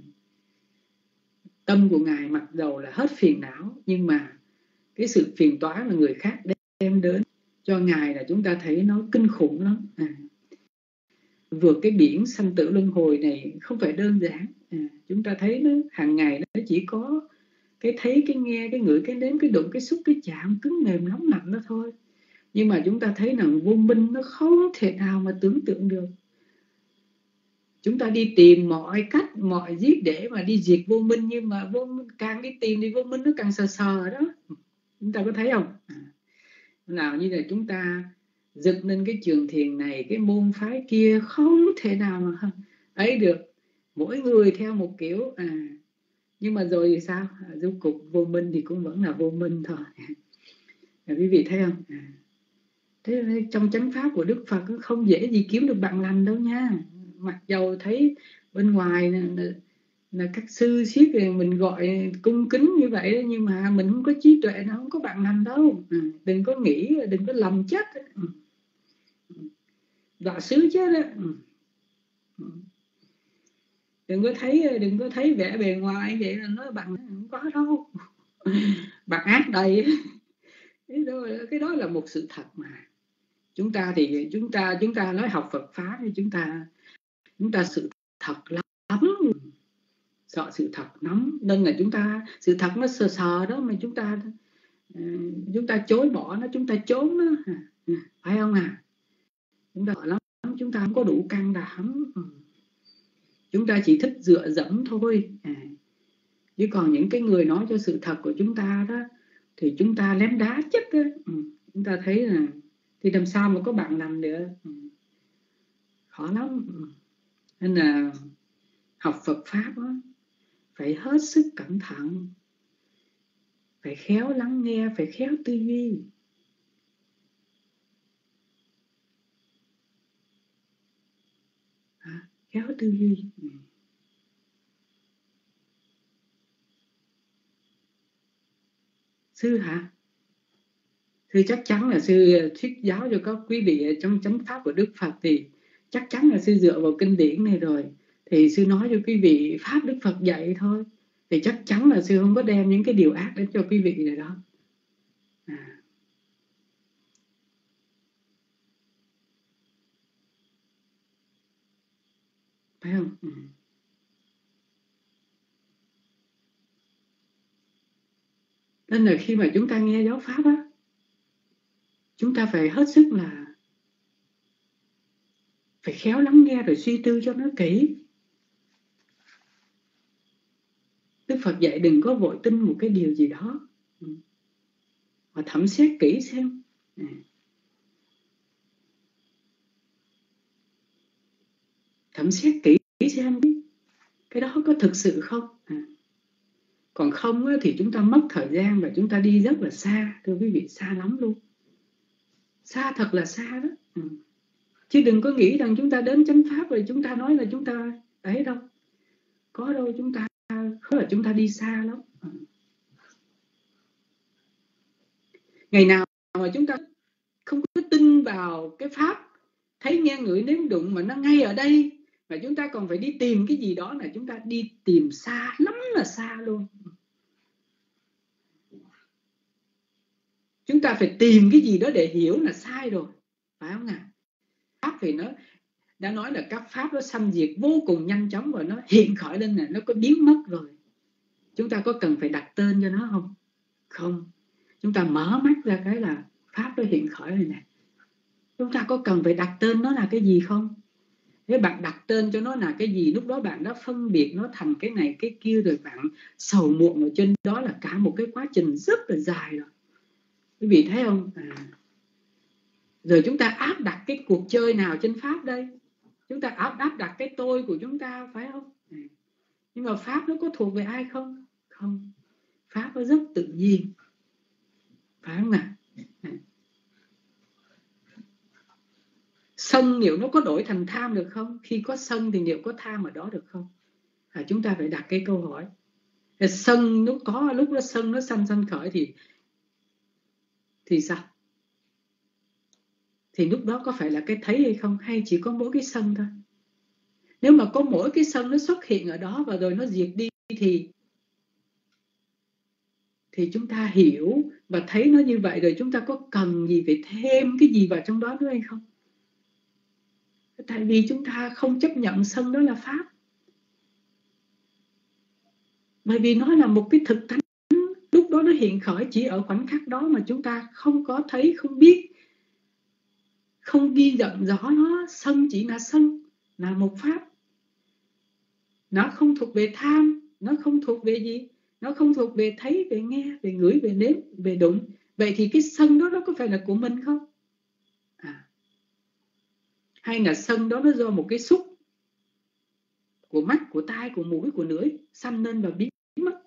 Speaker 1: Tâm của Ngài mặc dầu là hết phiền não, nhưng mà cái sự phiền toái mà người khác đem đến cho Ngài là chúng ta thấy nó kinh khủng lắm. À, vượt cái biển sanh tử luân hồi này không phải đơn giản. À, chúng ta thấy nó hàng ngày nó chỉ có cái thấy, cái nghe, cái ngửi, cái nếm, cái đụng, cái xúc, cái chạm, cứng mềm nóng lạnh đó thôi. Nhưng mà chúng ta thấy rằng vô minh nó không thể nào mà tưởng tượng được. Chúng ta đi tìm mọi cách, mọi giết để mà đi diệt vô minh, nhưng mà vô minh, càng đi tìm thì vô minh nó càng sờ sờ đó. Chúng ta có thấy không? À, nào như là chúng ta dựng nên cái trường thiền này, cái môn phái kia, không thể nào mà ấy được. Mỗi người theo một kiểu. À, nhưng mà rồi thì sao? À, rốt cuộc vô minh thì cũng vẫn là vô minh thôi. À, quý vị thấy không? À, thế trong chánh pháp của Đức Phật không dễ gì kiếm được bạn lành đâu nha. Mặc dầu thấy bên ngoài là, là, là các sư siết mình gọi cung kính như vậy, nhưng mà mình không có trí tuệ, nó không có bạn lành đâu. À, đừng có nghĩ, đừng có lầm chết. Đạo sứ chết đó. Đừng có thấy đừng có thấy vẻ bề ngoài vậy là nói bạn không có đâu. Bạn ác đầy. Cái đó, cái đó là một sự thật mà. Chúng ta thì chúng ta chúng ta nói học Phật pháp thì chúng ta chúng ta sự thật lắm, sợ sự thật lắm, nên là chúng ta sự thật nó sờ sờ đó mà chúng ta chúng ta chối bỏ nó, chúng ta trốn nó, phải không à? Chúng ta sợ lắm, chúng ta không có đủ can đảm, chúng ta chỉ thích dựa dẫm thôi. À, chứ còn những cái người nói cho sự thật của chúng ta đó thì chúng ta lém đá chết đó. Ừ, chúng ta thấy là thì làm sao mà có bạn làm được. Ừ, khó lắm. Nên là học Phật pháp đó, phải hết sức cẩn thận, phải khéo lắng nghe, phải khéo tư duy. À, khéo tư duy. Ừ. Sư hả? Sư chắc chắn là sư thuyết giáo cho các quý vị trong chánh pháp của Đức Phật thì chắc chắn là sư dựa vào kinh điển này rồi. Thì sư nói cho quý vị pháp Đức Phật dạy thôi. Thì chắc chắn là sư không có đem những cái điều ác đến cho quý vị này đó. À. Phải không? Ừ. Nên là khi mà chúng ta nghe giáo pháp á, chúng ta phải hết sức là phải khéo lắng nghe rồi suy tư cho nó kỹ. Đức Phật dạy đừng có vội tin một cái điều gì đó, mà thẩm xét kỹ xem. Thẩm xét kỹ xem cái đó có thực sự không. À. Còn không thì chúng ta mất thời gian và chúng ta đi rất là xa, thưa quý vị, xa lắm luôn. Xa thật là xa đó. Ừ. Chứ đừng có nghĩ rằng chúng ta đến chánh pháp rồi chúng ta nói là chúng ta ấy đâu. Có đâu, chúng ta khó là chúng ta đi xa lắm. Ừ. Ngày nào mà chúng ta không có tin vào cái pháp thấy nghe ngửi nếm đụng mà nó ngay ở đây, mà chúng ta còn phải đi tìm cái gì đó, là chúng ta đi tìm xa lắm, là xa luôn. Chúng ta phải tìm cái gì đó để hiểu là sai rồi, phải không nào? Pháp thì nó đã nói là các pháp nó sanh diệt vô cùng nhanh chóng, và nó hiện khởi lên là nó có biến mất rồi. Chúng ta có cần phải đặt tên cho nó không? Không. Chúng ta mở mắt ra cái là pháp nó hiện khởi rồi nè. Chúng ta có cần phải đặt tên nó là cái gì không? Nếu bạn đặt tên cho nó là cái gì, lúc đó bạn đã phân biệt nó thành cái này cái kia, rồi bạn sầu muộn ở trên đó là cả một cái quá trình rất là dài rồi. Quý vị thấy không? À. Rồi chúng ta áp đặt cái cuộc chơi nào trên pháp đây? Chúng ta áp, áp đặt cái tôi của chúng ta, phải không? À. Nhưng mà pháp nó có thuộc về ai không? Không. Pháp nó rất tự nhiên, phải không nào? À. Sân liệu nó có đổi thành tham được không? Khi có sân thì liệu có tham ở đó được không? À, chúng ta phải đặt cái câu hỏi. Sân nó có, lúc đó sân nó sanh sanh khởi thì thì sao? Thì lúc đó có phải là cái thấy hay không? Hay chỉ có mỗi cái sân thôi? Nếu mà có mỗi cái sân nó xuất hiện ở đó và rồi nó diệt đi thì thì chúng ta hiểu và thấy nó như vậy, rồi chúng ta có cần gì phải thêm cái gì vào trong đó nữa hay không? Tại vì chúng ta không chấp nhận sân đó là pháp. Bởi vì nó là một cái thực tánh, lúc đó nó hiện khởi chỉ ở khoảnh khắc đó mà chúng ta không có thấy, không biết, không ghi nhận rõ nó. Sân chỉ là sân, là một pháp. Nó không thuộc về tham, nó không thuộc về gì? Nó không thuộc về thấy, về nghe, về ngửi, về nếm, về đụng. Vậy thì cái sân đó nó có phải là của mình không? À. Hay là sân đó nó do một cái xúc của mắt, của tai, của mũi, của lưỡi sanh lên và biến mất?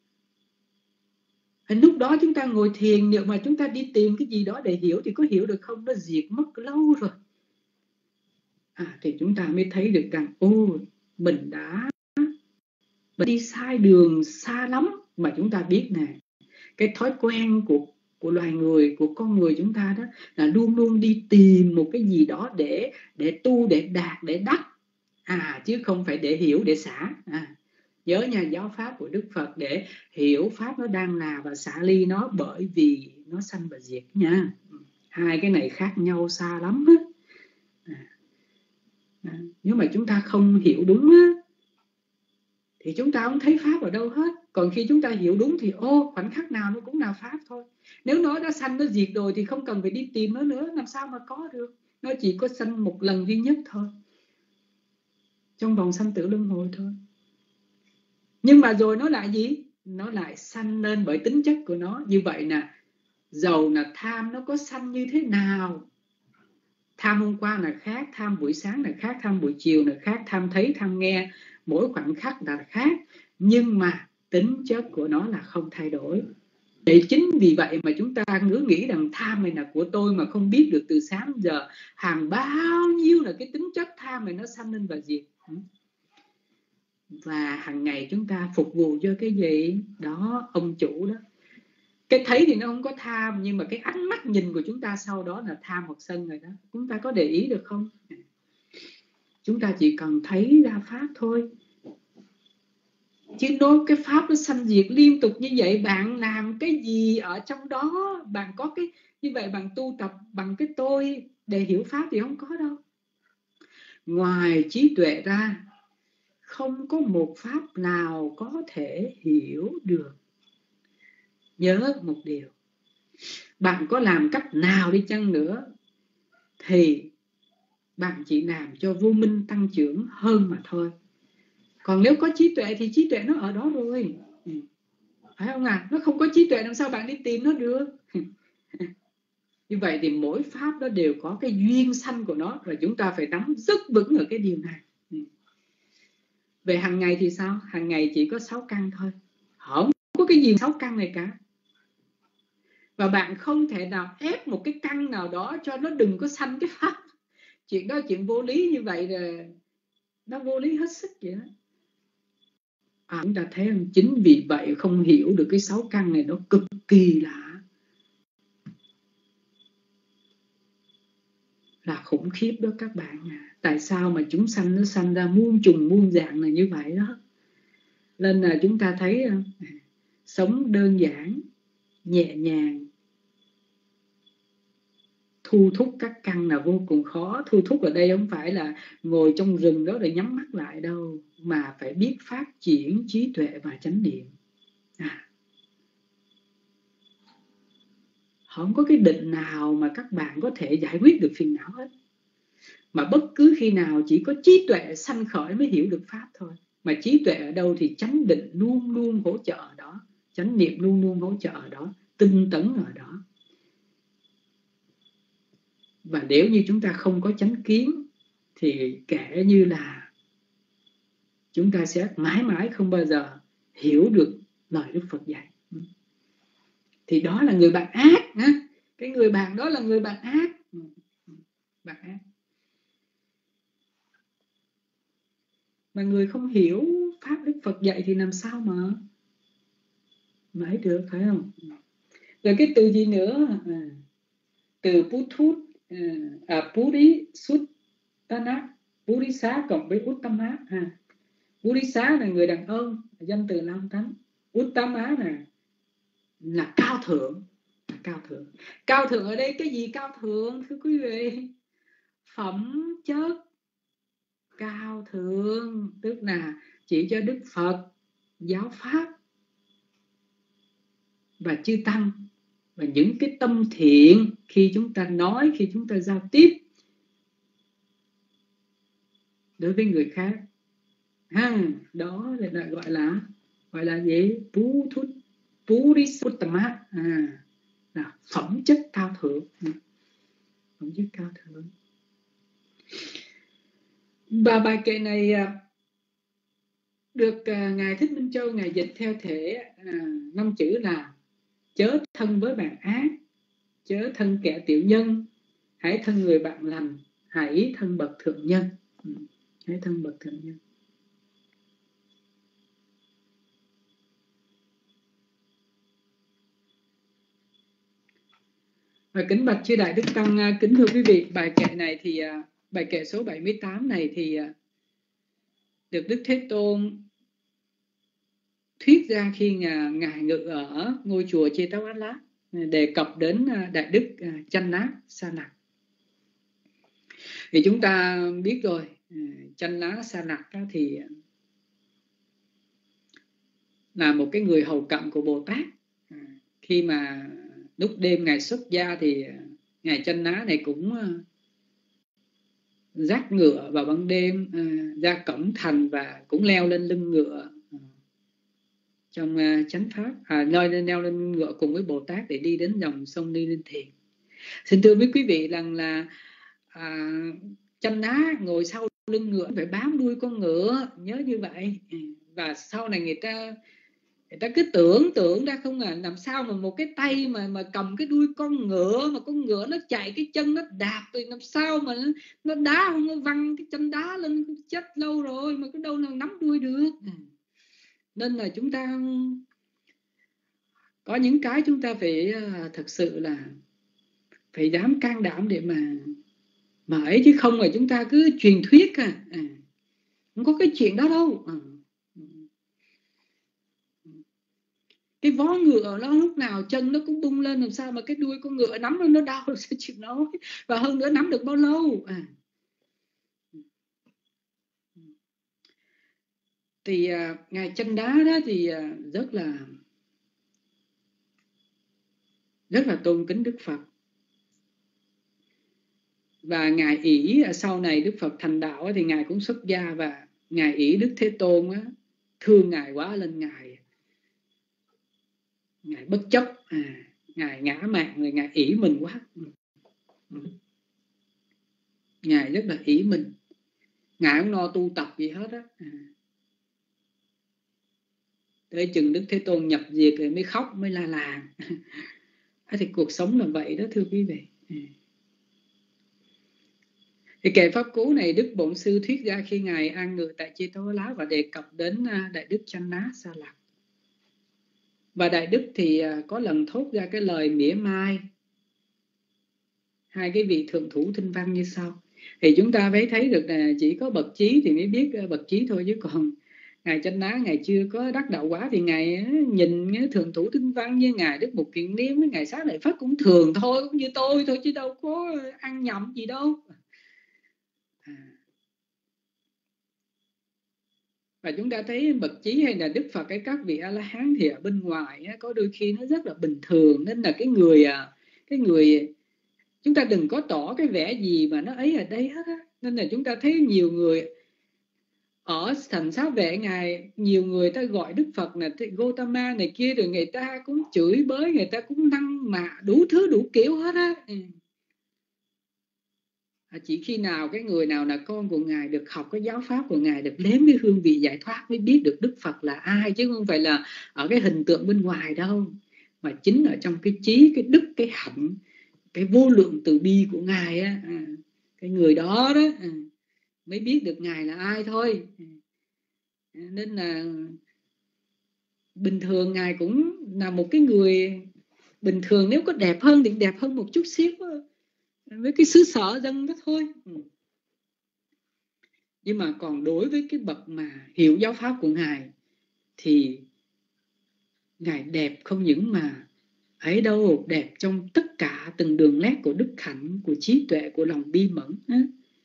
Speaker 1: Lúc đó chúng ta ngồi thiền, nếu mà chúng ta đi tìm cái gì đó để hiểu thì có hiểu được không? Nó diệt mất lâu rồi. À, thì chúng ta mới thấy được rằng ô, mình đã mình đi sai đường xa lắm. Mà chúng ta biết nè, cái thói quen của của loài người, của con người chúng ta đó là luôn luôn đi tìm một cái gì đó để để tu, để đạt, để đắc, à chứ không phải để hiểu, để xả. À, nhớ nha, giáo pháp của Đức Phật để hiểu pháp nó đang là và xả ly nó, bởi vì nó sanh và diệt nha. Hai cái này khác nhau xa lắm á. À, à, nếu mà chúng ta không hiểu đúng á, thì chúng ta không thấy pháp ở đâu hết. Còn khi chúng ta hiểu đúng thì ô, khoảnh khắc nào nó cũng là pháp thôi. Nếu nó đã sanh, nó diệt rồi thì không cần phải đi tìm nó nữa, làm sao mà có được. Nó chỉ có sanh một lần duy nhất thôi, trong vòng sanh tử luân hồi thôi. Nhưng mà rồi nó lại gì? Nó lại sanh lên bởi tính chất của nó. Như vậy nè, dầu là tham nó có sanh như thế nào, tham hôm qua là khác, tham buổi sáng là khác, tham buổi chiều là khác, tham thấy, tham nghe, mỗi khoảnh khắc là khác, nhưng mà tính chất của nó là không thay đổi. Để chính vì vậy mà chúng ta cứ nghĩ rằng tham này là của tôi, mà không biết được từ sáng giờ hàng bao nhiêu là cái tính chất tham này nó sanh lên và diệt. Và hàng ngày chúng ta phục vụ cho cái gì đó, ông chủ đó. Cái thấy thì nó không có tham, nhưng mà cái ánh mắt nhìn của chúng ta sau đó là tham hoặc sân rồi đó. Chúng ta có để ý được không? Chúng ta chỉ cần thấy ra pháp thôi. Chứ nó cái pháp nó sanh diệt liên tục như vậy, bạn làm cái gì ở trong đó? Bạn có cái như vậy, bạn tu tập bằng cái tôi để hiểu pháp thì không có đâu. Ngoài trí tuệ ra, không có một pháp nào có thể hiểu được. Nhớ một điều, bạn có làm cách nào đi chăng nữa thì bạn chỉ làm cho vô minh tăng trưởng hơn mà thôi. Còn nếu có trí tuệ thì trí tuệ nó ở đó rồi, phải không à? Nó không có trí tuệ làm sao bạn đi tìm nó được. Như vậy thì mỗi pháp nó đều có cái duyên sanh của nó, và chúng ta phải nắm rất vững ở cái điều này. Về hàng ngày thì sao? Hàng ngày chỉ có sáu căn thôi, không có cái gì sáu căn này cả. Và bạn không thể nào ép một cái căn nào đó cho nó đừng có sanh cái pháp. Chuyện đó chuyện vô lý, như vậy là nó vô lý hết sức vậy đó. À, chúng ta thấy không? Chính vì vậy không hiểu được cái sáu căn này nó cực kỳ lạ, là khủng khiếp đó các bạn à. Tại sao mà chúng sanh nó sanh ra muôn trùng muôn dạng là như vậy đó. Nên là chúng ta thấy à, sống đơn giản, nhẹ nhàng, thu thúc các căn là vô cùng khó. Thu thúc ở đây không phải là ngồi trong rừng đó để nhắm mắt lại đâu, mà phải biết phát triển trí tuệ và chánh niệm. À, không có cái định nào mà các bạn có thể giải quyết được phiền não hết, mà bất cứ khi nào chỉ có trí tuệ sanh khởi mới hiểu được pháp thôi. Mà trí tuệ ở đâu thì chánh định luôn luôn hỗ trợ ở đó, chánh niệm luôn luôn hỗ trợ ở đó, tinh tấn ở đó. Và nếu như chúng ta không có chánh kiến thì kể như là chúng ta sẽ mãi mãi không bao giờ hiểu được lời Đức Phật dạy. Thì đó là người bạn ác. Cái người bạn đó là người bạn ác. Bạn ác. Mà người không hiểu pháp Đức Phật dạy thì làm sao mà mãi được, phải không? Rồi cái từ gì nữa? À, từ Putthut, à, Puri Suttana, Purisa cộng với Uttama. À, Purisa là người đàn ông, danh từ Nam Tánh. Uttama là là cao thượng, là cao thượng. Cao thượng ở đây cái gì cao thượng thưa quý vị? Phẩm chất cao thượng, tức là chỉ cho Đức Phật, giáo pháp và chư tăng, và những cái tâm thiện khi chúng ta nói, khi chúng ta giao tiếp đối với người khác. Ha, đó là gọi là gọi là gì? Putthut, Purisuttama, à, là phẩm chất cao thượng, phẩm chất cao thượng. Và bài kệ này được Ngài Thích Minh Châu Ngài dịch theo thể à, năm chữ là: chớ thân với bạn ác, chớ thân kẻ tiểu nhân, hãy thân người bạn lành, hãy thân bậc thượng nhân. Hãy thân bậc thượng nhân. Và kính bạch chư Đại Đức Tăng, kính thưa quý vị, bài kệ này thì bài kệ số bảy mươi tám này thì được Đức Thế Tôn thuyết ra khi Ngài ngự ở ngôi chùa Jetawala, đề cập đến Đại Đức Channa Sanak. Thì chúng ta biết rồi, Channa Sanak thì là một cái người hầu cận của Bồ Tát. Khi mà lúc đêm Ngài xuất gia thì Ngài Channa này cũng dắt ngựa vào ban đêm ra cổng thành và cũng leo lên lưng ngựa trong chánh pháp, à, leo, leo lên ngựa cùng với Bồ Tát để đi đến dòng sông Ni Linh Thiền. Xin thưa với quý vị rằng là à, Channa ngồi sau lưng ngựa phải bám đuôi con ngựa, nhớ như vậy. Và sau này người ta người ta cứ tưởng tượng ra không à, làm sao mà một cái tay mà mà cầm cái đuôi con ngựa, mà con ngựa nó chạy cái chân nó đạp thì làm sao mà nó, nó đá không, nó văng cái chân đá lên, chết lâu rồi mà có đâu nào nắm đuôi được. Nên là chúng ta có những cái chúng ta phải uh, thật sự là phải dám can đảm để mà mà ấy, chứ không là chúng ta cứ truyền thuyết à, à không có cái chuyện đó đâu. À. Cái vó ngựa nó lúc nào chân nó cũng bung lên, làm sao mà cái đuôi con ngựa nắm nó nó đau được sao chịu nói, và hơn nữa nắm được bao lâu. À. Thì uh, Ngài Chân Đá đó thì uh, rất là rất là tôn kính Đức Phật. Và ngài ỷ sau này Đức Phật thành đạo thì ngài cũng xuất gia, và ngài ỷ Đức Thế Tôn á, thương ngài quá lên ngài ngài bất chấp, à, ngài ngã mạn rồi ngài ỷ mình quá. Ngài rất là ỷ mình, ngài không lo tu tập gì hết á. À. Tới chừng Đức Thế Tôn nhập diệt rồi mới khóc, mới la làng. Thì cuộc sống là vậy đó thưa quý vị. À. Thì kệ pháp cú này Đức Bổn Sư thuyết ra khi ngài an ngự tại Chê Tô Lá và đề cập đến Đại Đức Chanh Ná Sa Lạc. Và Đại Đức thì có lần thốt ra cái lời mỉa mai hai cái vị thượng thủ Tinh Văn như sau. Thì chúng ta phải thấy được là chỉ có bậc trí thì mới biết bậc trí thôi, chứ còn ngài Chanh Ná ngài chưa có đắc đạo quả thì ngài nhìn cái thượng thủ Tinh Văn như ngài Đức Mục Kiền Niêm với ngài Xá Lợi Phất cũng thường thôi, cũng như tôi thôi, chứ đâu có ăn nhầm gì đâu. À. Và chúng ta thấy bậc trí hay là Đức Phật hay các vị A-la-hán thì ở bên ngoài có đôi khi nó rất là bình thường, nên là cái người cái người chúng ta đừng có tỏ cái vẻ gì mà nó ấy ở đây hết á. Nên là chúng ta thấy nhiều người ở thành Xá Vệ ngài, nhiều người ta gọi Đức Phật là Gotama này kia, rồi người ta cũng chửi bới, người ta cũng năng mà đủ thứ đủ kiểu hết á. Chỉ khi nào cái người nào là con của ngài được học cái giáo pháp của ngài, được nếm cái hương vị giải thoát, mới biết được Đức Phật là ai, chứ không phải là ở cái hình tượng bên ngoài đâu, mà chính ở trong cái trí, cái đức, cái hạnh, cái vô lượng từ bi của ngài á. À, cái người đó đó à, mới biết được ngài là ai thôi. À, nên là bình thường ngài cũng là một cái người bình thường, nếu có đẹp hơn thì đẹp hơn một chút xíu với cái xứ sở dân đó thôi. Nhưng mà còn đối với cái bậc mà hiểu giáo pháp của ngài thì ngài đẹp không những mà ấy đâu, đẹp trong tất cả từng đường nét của đức hạnh, của trí tuệ, của lòng bi mẫn. À.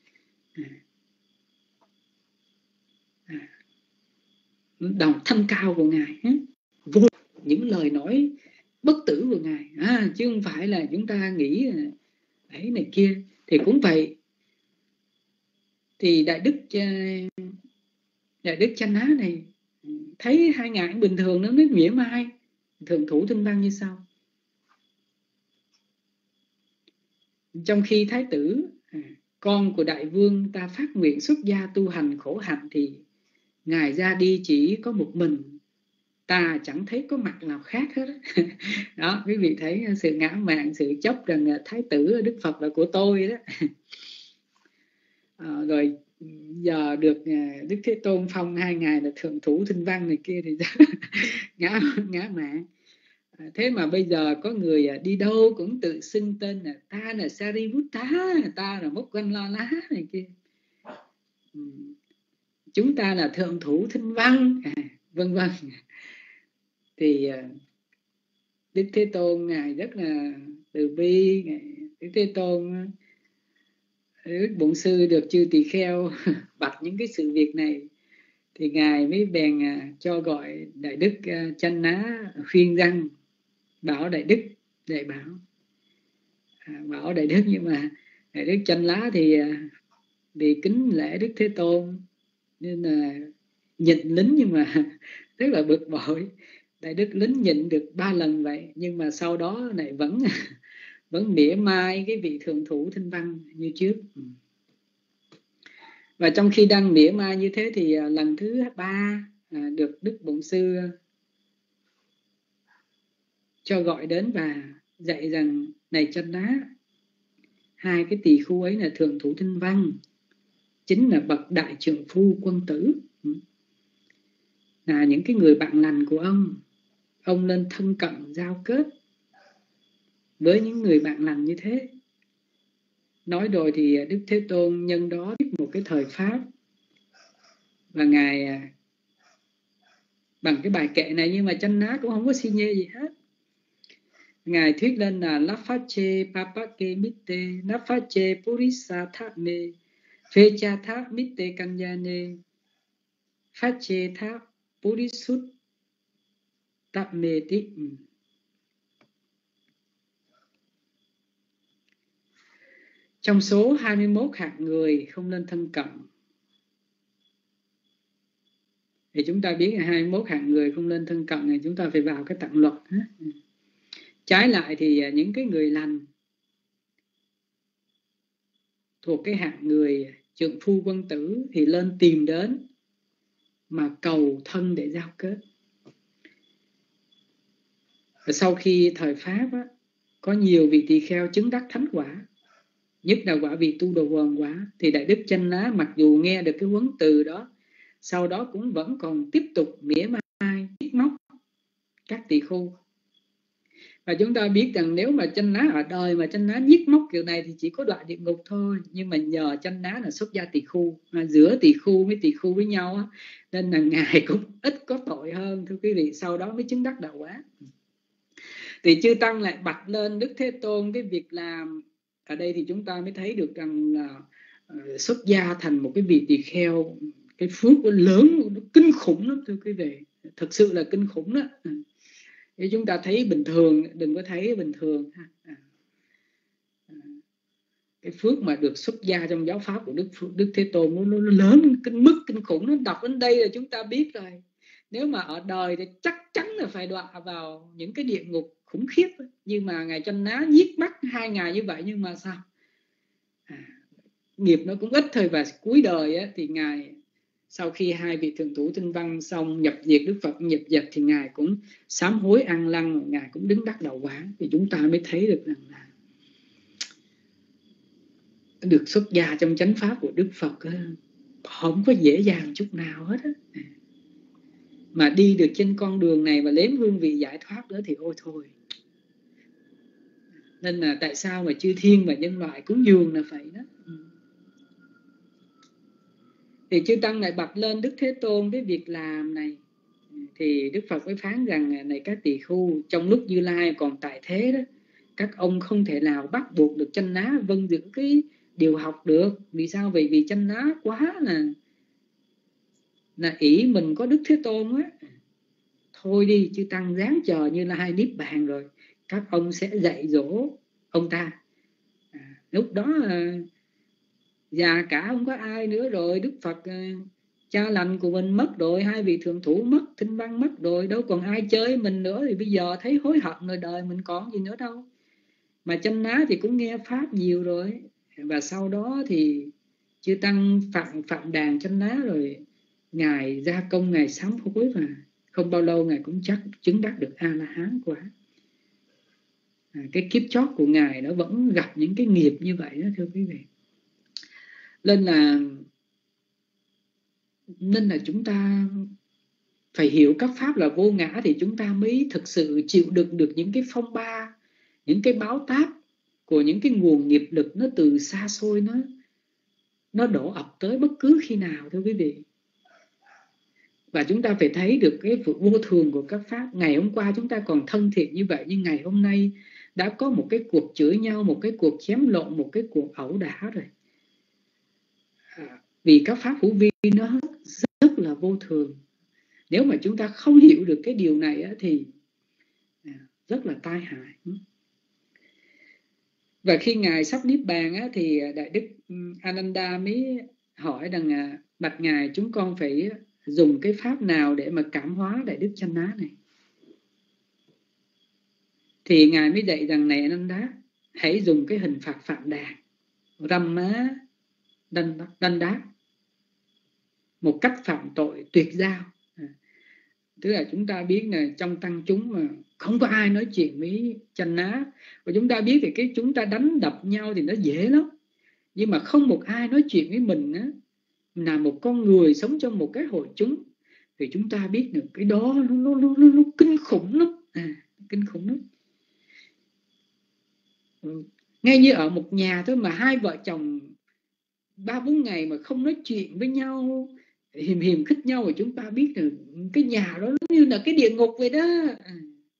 Speaker 1: À. Đồng thanh cao của ngài, à. Vô những lời nói bất tử của ngài, à, chứ không phải là chúng ta nghĩ ấy này kia. Thì cũng vậy, thì đại đức đại đức Chanh Ná này thấy hai ngài bình thường, nó mới mỉa mai thượng thủ Tinh Văn như sau. Trong khi thái tử à, con của đại vương ta phát nguyện xuất gia tu hành khổ hạnh, thì ngài ra đi chỉ có một mình, ta chẳng thấy có mặt nào khác hết. Đó, quý vị thấy sự ngã mạn, sự chấp rằng thái tử Đức Phật là của tôi đó. À, rồi giờ được Đức Thế Tôn phong hai ngài là thượng thủ Tinh Văn này kia thì ngã ngã mạn. À, thế mà bây giờ có người đi đâu cũng tự xưng tên là ta là Sariputta, ta là Moggallala này kia, ừ. Chúng ta là thượng thủ Tinh Văn, à, vân vân. Thì Đức Thế Tôn ngài rất là từ bi. Đức Thế Tôn, Đức Bổn Sư được chư tỳ kheo bạch những cái sự việc này, thì ngài mới bèn cho gọi đại đức Chanh Ná khuyên răng, bảo đại đức dạy bảo, à, bảo đại đức. Nhưng mà đại đức Chanh Lá thì vì kính lễ Đức Thế Tôn nên là nhịn lính, nhưng mà rất là bực bội. Đại đức lính nhịn được ba lần vậy, nhưng mà sau đó lại vẫn vẫn mỉa mai cái vị thượng thủ Tinh Văn như trước. Và trong khi đang mỉa mai như thế thì lần thứ ba à, được Đức Bổn Sư cho gọi đến và dạy rằng: này Chanh Ná, hai cái tỳ khu ấy là thượng thủ Tinh Văn, chính là bậc đại trượng phu quân tử, là những cái người bạn lành của ông. Ông nên thân cận giao kết với những người bạn lành như thế. Nói rồi thì Đức Thế Tôn nhân đó biết một cái thời pháp, và ngài bằng cái bài kệ này, nhưng mà Chanh Ná cũng không có si nhê gì hết. Ngài thuyết lên là Lafache papake mitte Nafache purisa tháp me Fecha tháp mitte kanyane Fache tháp purisut tháp me tí. Trong số hai mươi mốt hạng người không nên thân cận, thì chúng ta biết là hai mươi mốt hạng người không nên thân cận thì chúng ta phải vào cái tạng luật. Trái lại thì những cái người lành thuộc cái hạng người trượng phu quân tử thì lên tìm đến mà cầu thân để giao kết. Và sau khi thời Pháp á, có nhiều vị tỳ kheo chứng đắc thánh quả, nhất là quả vị tu đồ quần quả, thì Đại Đức Chanh Lá mặc dù nghe được cái huấn từ đó, sau đó cũng vẫn còn tiếp tục mỉa mai, giết móc các tỳ khu. Và chúng ta biết rằng nếu mà Chanh Lá ở đời mà Chanh Lá giết móc kiểu này thì chỉ có đọa địa ngục thôi. Nhưng mà nhờ Chanh Lá là xuất gia tỳ khu, mà giữa tỳ khu với tỳ khu với nhau á, nên là ngài cũng ít có tội hơn, thưa quý vị, sau đó mới chứng đắc đạo quả. Thì chư tăng lại bạch lên Đức Thế Tôn cái việc làm ở đây, thì chúng ta mới thấy được rằng là uh, xuất gia thành một cái vị tỳ kheo, cái phước nó lớn, nó kinh khủng lắm, thưa quý vị, thực sự là kinh khủng đó. Thì chúng ta thấy bình thường, đừng có thấy bình thường. Cái phước mà được xuất gia trong giáo pháp của Đức Đức Thế Tôn nó, nó lớn, kinh mức kinh khủng. Nó đọc đến đây là chúng ta biết rồi. Nếu mà ở đời thì chắc chắn là phải đọa vào những cái địa ngục khủng khiếp. Nhưng mà ngài Chanh Lá giết mắt hai ngày như vậy, nhưng mà sao? À, nghiệp nó cũng ít thôi. Và cuối đời á, thì ngài, sau khi hai vị thượng thủ tinh văn xong nhập diệt, Đức Phật nhập diệt, thì ngài cũng sám hối ăn lăng, ngài cũng đứng đắc đạo quả. Thì chúng ta mới thấy được rằng là được xuất gia trong chánh pháp của Đức Phật không có dễ dàng chút nào hết á. Mà đi được trên con đường này và nếm hương vị giải thoát nữa thì ôi thôi. Nên là tại sao mà chư thiên và nhân loại cúng dường là vậy đó. Thì chư tăng lại bạch lên Đức Thế Tôn cái việc làm này. Thì Đức Phật mới phán rằng này các tỳ khu, trong lúc Như Lai còn tại thế đó, các ông không thể nào bắt buộc được Chanh Lá vâng giữ cái điều học được. Vì sao? Vì vì Chanh Lá quá là là ỷ mình có Đức Thế Tôn á. Thôi đi, chư tăng ráng chờ Như Lai niết bàn rồi các ông sẽ dạy dỗ ông ta. À, lúc đó à, già cả không có ai nữa rồi. Đức Phật à, cha lành của mình mất rồi, hai vị thượng thủ mất, Tinh Văn mất rồi, đâu còn ai chơi mình nữa. Thì bây giờ thấy hối hận rồi, đời mình còn gì nữa đâu. Mà Chanh Lá thì cũng nghe pháp nhiều rồi. Và sau đó thì chư tăng phạm phạm đàn Chanh Lá rồi, ngài gia công, ngài sám hối, và không bao lâu ngài cũng chắc chứng đắc được A La Hán quả. À, cái kiếp chót của ngài nó vẫn gặp những cái nghiệp như vậy đó, thưa quý vị. Nên là nên là chúng ta phải hiểu các pháp là vô ngã, thì chúng ta mới thực sự chịu đựng được những cái phong ba, những cái báo táp của những cái nguồn nghiệp lực nó từ xa xôi, nó nó đổ ập tới bất cứ khi nào, thưa quý vị. Và chúng ta phải thấy được cái vô thường của các pháp. Ngày hôm qua chúng ta còn thân thiện như vậy, nhưng ngày hôm nay đã có một cái cuộc chửi nhau, một cái cuộc chém lộn, một cái cuộc ẩu đả rồi. À, vì các pháp hữu vi nó rất là vô thường. Nếu mà chúng ta không hiểu được cái điều này á, thì rất là tai hại. Và khi ngài sắp niết bàn á, thì Đại Đức Ananda mới hỏi rằng bạch ngài, chúng con phải dùng cái pháp nào để mà cảm hóa Đại Đức Chanh Lá này? Thì ngài mới dạy rằng này Ananda, hãy dùng cái hình phạt phạm đàn Rama Danda, một cách phạm tội tuyệt giao. À, tức là chúng ta biết là trong tăng chúng mà không có ai nói chuyện với Chanh Lá, và chúng ta biết thì cái chúng ta đánh đập nhau thì nó dễ lắm, nhưng mà không một ai nói chuyện với mình á, là một con người sống trong một cái hội chúng, thì chúng ta biết được cái đó nó, nó, nó, nó, nó kinh khủng lắm. À, kinh khủng lắm. Ừ. Ngay như ở một nhà thôi mà hai vợ chồng ba bốn ngày mà không nói chuyện với nhau, hiềm hiềm khích nhau, thì chúng ta biết được cái nhà đó nó như là cái địa ngục vậy đó. À.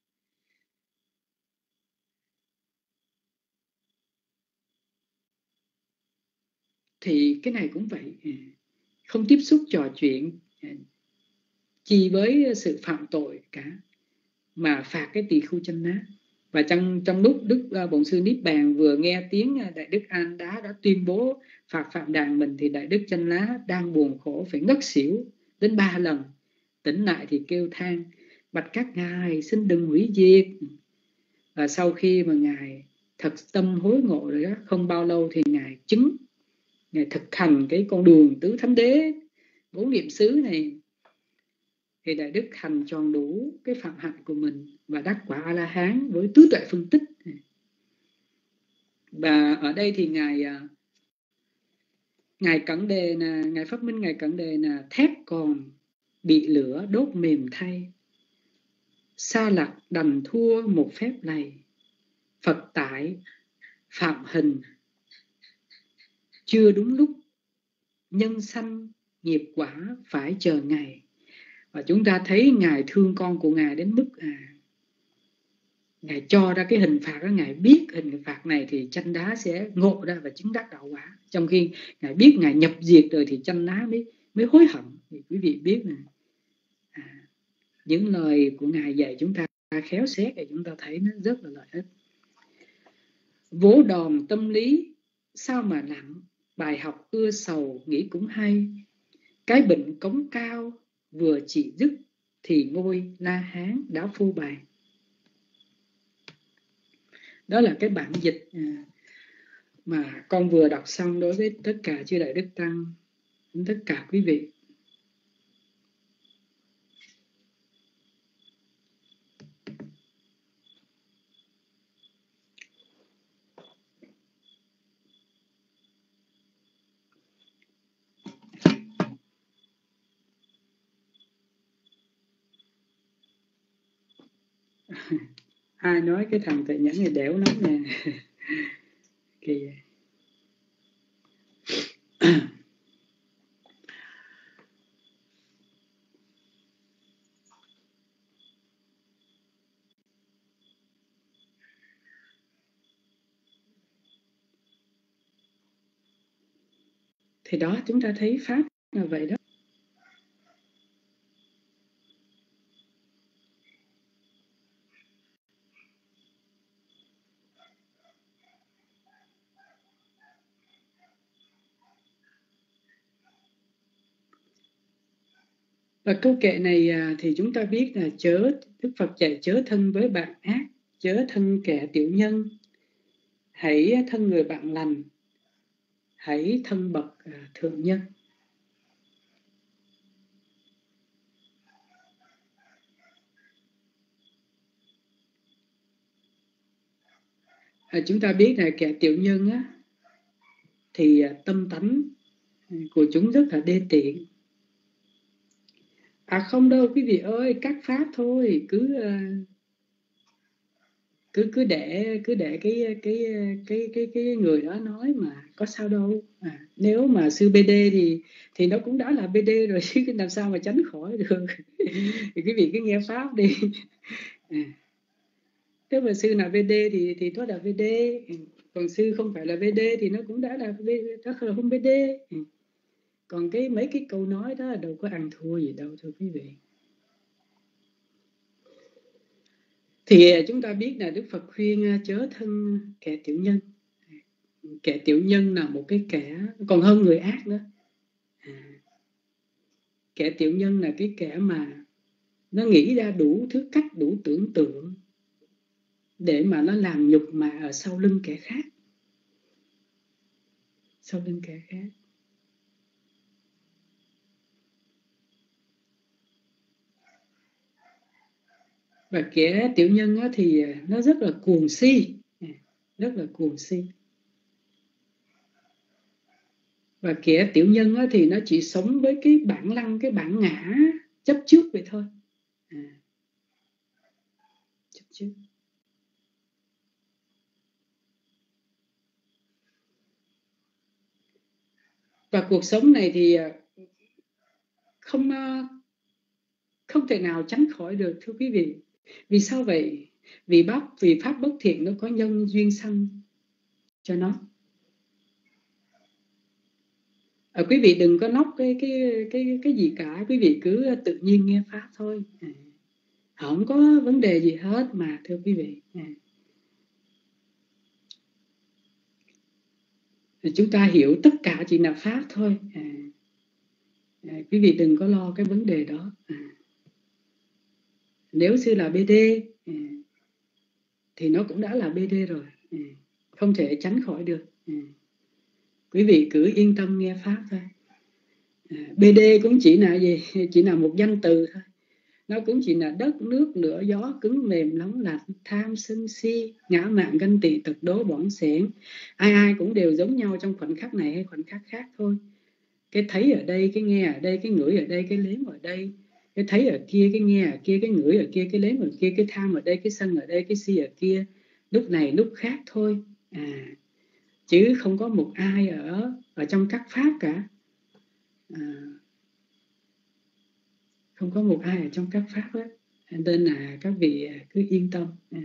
Speaker 1: Thì cái này cũng vậy, không tiếp xúc trò chuyện chi với sự phạm tội cả, mà phạt cái tỳ khu Chanh Lá. Và trong trong lúc Đức uh, Bổn Sư Niết Bàn vừa nghe tiếng uh, Đại Đức An Đá đã tuyên bố phạt phạm đàn mình, thì Đại Đức Chanh Lá đang buồn khổ phải ngất xỉu đến ba lần. Tỉnh lại thì kêu than: bạch các ngài, xin đừng hủy diệt. Và sau khi mà ngài thật tâm hối ngộ rồi đó, không bao lâu thì ngài chứng, ngài thực hành cái con đường tứ thánh đế bốn niệm xứ này, thì Đại Đức hành tròn đủ cái phạm hạnh của mình và đắc quả A La Hán với tứ tuệ phân tích. Và ở đây thì ngài ngài Cẩn Đề là ngài Pháp Minh, ngài Cẩn Đề là thép còn bị lửa đốt mềm thay, sa lạc đành thua một phép này, Phật tại phạm hình chưa đúng lúc, nhân sanh nghiệp quả phải chờ ngày. Và chúng ta thấy ngài thương con của ngài đến mức à, ngài cho ra cái hình phạt đó, ngài biết hình phạt này thì Chanh Đá sẽ ngộ ra và chứng đắc đạo quả, trong khi ngài biết ngài nhập diệt rồi thì Chanh Đá mới mới hối hận. Thì quý vị biết nè, à, những lời của ngài dạy chúng ta khéo xét để chúng ta thấy nó rất là lợi ích. Vỗ đòn tâm lý sao mà nặng, bài học ưa sầu nghĩ cũng hay, cái bệnh cống cao vừa chỉ dứt thì ngôi La Hán đã phô bày. Đó là cái bản dịch mà con vừa đọc xong đối với tất cả chư Đại Đức Tăng, tất cả quý vị. Ai nói cái thằng Tuệ Nhẫn này đẻo lắm nè. Kỳ vậy. Thì đó, chúng ta thấy Pháp là vậy đó. Và câu kệ này thì chúng ta biết là chớ, Đức Phật dạy chớ thân với bạn ác, chớ thân kẻ tiểu nhân, hãy thân người bạn lành, hãy thân bậc thượng nhân. À, chúng ta biết là kẻ tiểu nhân á, thì tâm tánh của chúng rất là đê tiện. À không đâu quý vị ơi, các pháp thôi, cứ cứ cứ để cứ để cái cái cái cái cái người đó nói mà có sao đâu. À, nếu mà sư bê đê thì thì nó cũng đã là bê đê rồi chứ làm sao mà tránh khỏi được. Thì quý vị cứ nghe pháp đi. À, nếu mà sư là vê đê thì thì nó là vê đê, còn sư không phải là vê đê thì nó cũng đã là nó không vê đê. Còn cái mấy cái câu nói đó đâu có ăn thua gì đâu thưa quý vị. Thì chúng ta biết là Đức Phật khuyên chớ thân kẻ tiểu nhân. Kẻ tiểu nhân là một cái kẻ còn hơn người ác nữa. À, kẻ tiểu nhân là cái kẻ mà nó nghĩ ra đủ thứ cách, đủ tưởng tượng để mà nó làm nhục mạ ở sau lưng kẻ khác. Sau lưng kẻ khác. Và kẻ tiểu nhân thì nó rất là cuồng si, rất là cuồng si. Và kẻ tiểu nhân thì nó chỉ sống với cái bản năng, cái bản ngã chấp trước vậy thôi. À, chấp trước. Và cuộc sống này thì không không thể nào tránh khỏi được thưa quý vị. Vì sao vậy? Vì bác vì pháp bất thiện nó có nhân duyên sanh cho nó. À, quý vị đừng có nốc cái cái cái cái gì cả, quý vị cứ tự nhiên nghe pháp thôi. À, không có vấn đề gì hết mà thưa quý vị. À, chúng ta hiểu tất cả chỉ là pháp thôi. À, à, quý vị đừng có lo cái vấn đề đó. À, nếu sư là bê đê à, thì nó cũng đã là bê đê rồi, à, không thể tránh khỏi được. À, quý vị cứ yên tâm nghe pháp thôi. À, bê đê cũng chỉ là gì? Chỉ là một danh từ thôi. Nó cũng chỉ là đất, nước, lửa, gió, cứng, mềm, nóng, lạnh, tham, sân, si, ngã mạn, ganh tị, tật đố, bỏng sẻn. Ai ai cũng đều giống nhau trong khoảnh khắc này hay khoảnh khắc khác thôi. Cái thấy ở đây, cái nghe ở đây, cái ngửi ở đây, cái nếm ở đây. Cái thấy ở kia, cái nghe ở kia, cái ngửi ở kia, cái nếm ở kia, cái tham ở đây, cái sân ở đây, cái si ở kia. Lúc này, lúc khác thôi. À, chứ không có một ai ở ở trong các pháp cả. À, không có một ai ở trong các pháp hết. Nên là các vị cứ yên tâm. À.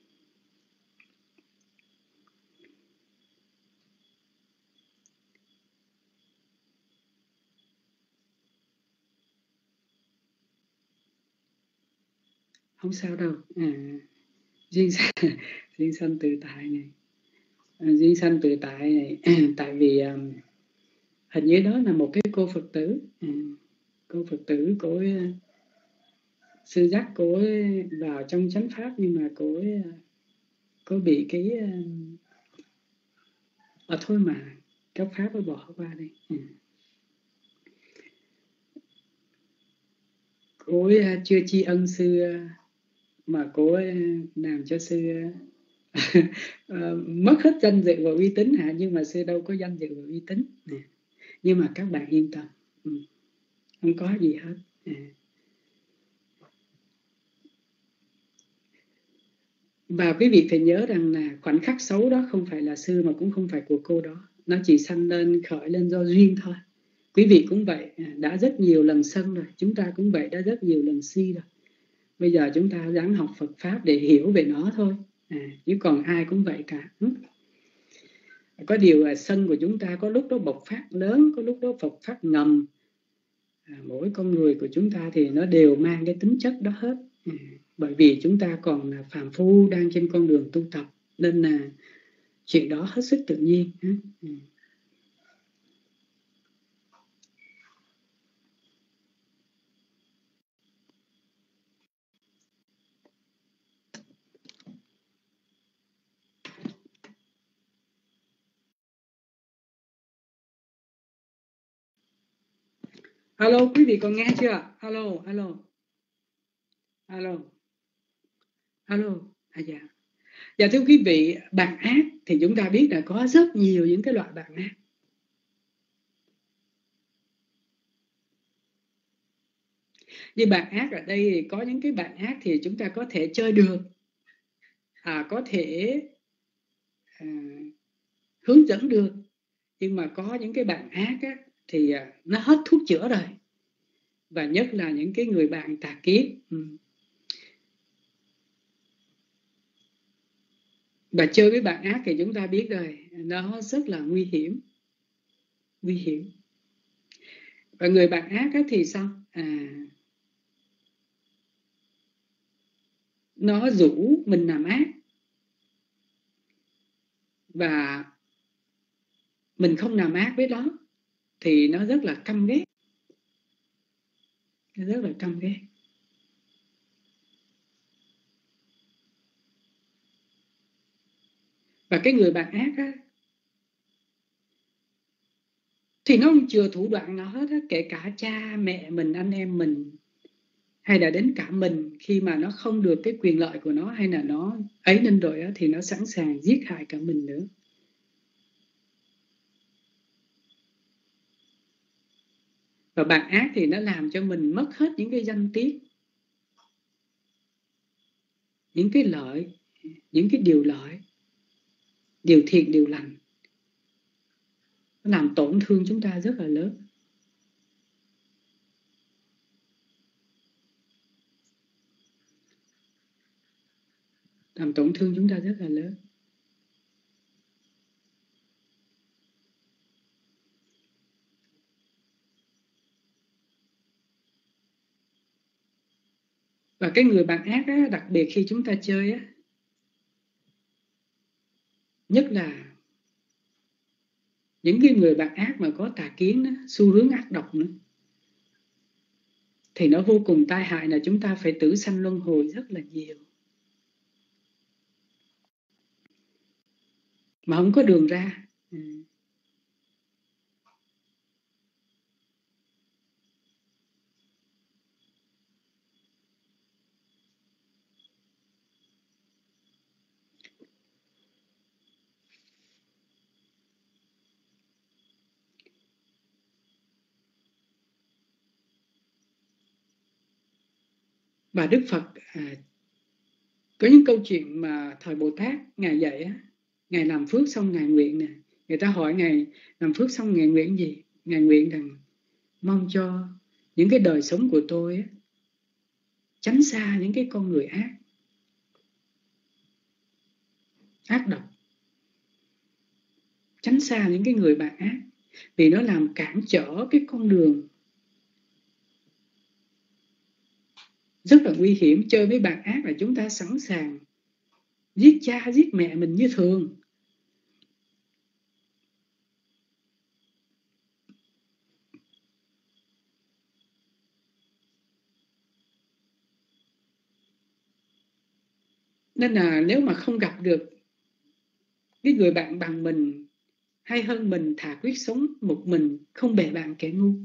Speaker 1: Không sao đâu. À, duyên sanh, duyên sanh tự tại này, à, duyên sanh tự tại này. À, tại vì um, hình như đó là một cái cô Phật tử, à, cô Phật tử của uh, sư dắt cô ấy vào trong chánh pháp, nhưng mà cô ấy uh, cô bị cái uh, à, thôi mà các pháp mới bỏ qua đi. À. Cô ấy uh, chưa tri ân sư uh, mà cô ấy làm cho sư uh, mất hết danh dự và uy tín hả? Nhưng mà sư đâu có danh dự và uy tín nè. Nhưng mà các bạn yên tâm, ừ, không có gì hết. À. Và quý vị phải nhớ rằng là khoảnh khắc xấu đó không phải là sư, mà cũng không phải của cô đó. Nó chỉ sanh lên, khởi lên do duyên thôi. Quý vị cũng vậy, đã rất nhiều lần sân rồi. Chúng ta cũng vậy, đã rất nhiều lần si rồi. Bây giờ chúng ta ráng học Phật Pháp để hiểu về nó thôi. À, chứ còn ai cũng vậy cả. Có điều là sân của chúng ta có lúc đó bộc phát lớn, có lúc đó bộc phát ngầm. À, mỗi con người của chúng ta thì nó đều mang cái tính chất đó hết. À, bởi vì chúng ta còn là phàm phu đang trên con đường tu tập, nên là chuyện đó hết sức tự nhiên. À. Alo, quý vị còn nghe chưa? Alo, alo, alo, alo. À, dạ. Dạ thưa quý vị, bạn ác thì chúng ta biết là có rất nhiều những cái loại bạn ác. Như bạn ác ở đây thì có những cái bạn ác thì chúng ta có thể chơi được, à, có thể à, hướng dẫn được. Nhưng mà có những cái bạn ác á, thì à, nó hết thuốc chữa rồi. Và nhất là những cái người bạn tà kiết. Ừ. Và chơi với bạn ác thì chúng ta biết rồi, nó rất là nguy hiểm. Nguy hiểm. Và người bạn ác á thì sao? À, nó rủ mình làm ác. Và mình không làm ác với nó thì nó rất là căm ghét. Nó rất là căm ghét. Và cái người bạn ác á, thì nó không chừa thủ đoạn nào hết á, kể cả cha mẹ mình, anh em mình, hay là đến cả mình, khi mà nó không được cái quyền lợi của nó, hay là nó ấy nên rồi á, thì nó sẵn sàng giết hại cả mình nữa. Và bạn ác thì nó làm cho mình mất hết những cái danh tiết, những cái lợi, những cái điều lợi, điều thiện, điều lành. Nó làm tổn thương chúng ta rất là lớn. Làm tổn thương chúng ta rất là lớn. Và cái người bạn ác á, đặc biệt khi chúng ta chơi á, nhất là những cái người bạn ác mà có tà kiến đó, xu hướng ác độc nữa, thì nó vô cùng tai hại, là chúng ta phải tử sanh luân hồi rất là nhiều mà không có đường ra. Ừ. Và Đức Phật à, có những câu chuyện mà thời Bồ Tát Ngài dạy á, Ngài làm phước xong Ngài nguyện nè. Người ta hỏi Ngài làm phước xong Ngài nguyện gì? Ngài nguyện rằng mong cho những cái đời sống của tôi á, tránh xa những cái con người ác, ác độc, tránh xa những cái người bạn ác, vì nó làm cản trở cái con đường rất là nguy hiểm. Chơi với bạn ác là chúng ta sẵn sàng giết cha giết mẹ mình như thường. Nên là nếu mà không gặp được cái người bạn bằng mình hay hơn mình, thà quyết sống một mình, không bè bạn kẻ ngu.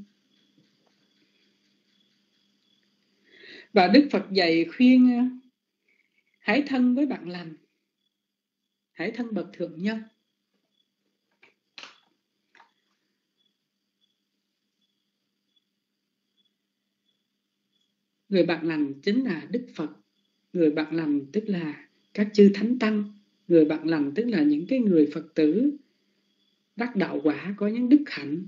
Speaker 1: Và Đức Phật dạy khuyên hãy thân với bạn lành, hãy thân bậc thượng nhân. Người bạn lành chính là Đức Phật. Người bạn lành tức là các chư thánh tăng. Người bạn lành tức là những cái người Phật tử đắc đạo quả, có những đức hạnh.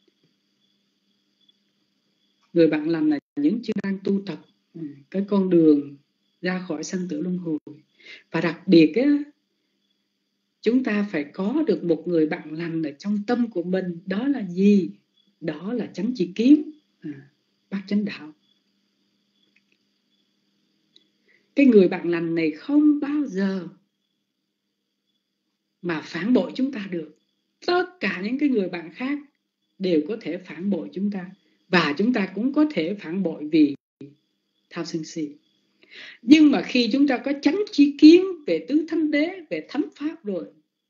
Speaker 1: Người bạn lành là những chư đang tu tập cái con đường ra khỏi sanh tử luân hồi. Và đặc biệt á, chúng ta phải có được một người bạn lành ở trong tâm của mình. Đó là gì? Đó là chánh tri kiến, à, bát chánh đạo. Cái người bạn lành này không bao giờ mà phản bội chúng ta được. Tất cả những cái người bạn khác đều có thể phản bội chúng ta, và chúng ta cũng có thể phản bội vì tham sân si. Nhưng mà khi chúng ta có chánh tri kiến về tứ thánh đế, về thánh pháp rồi,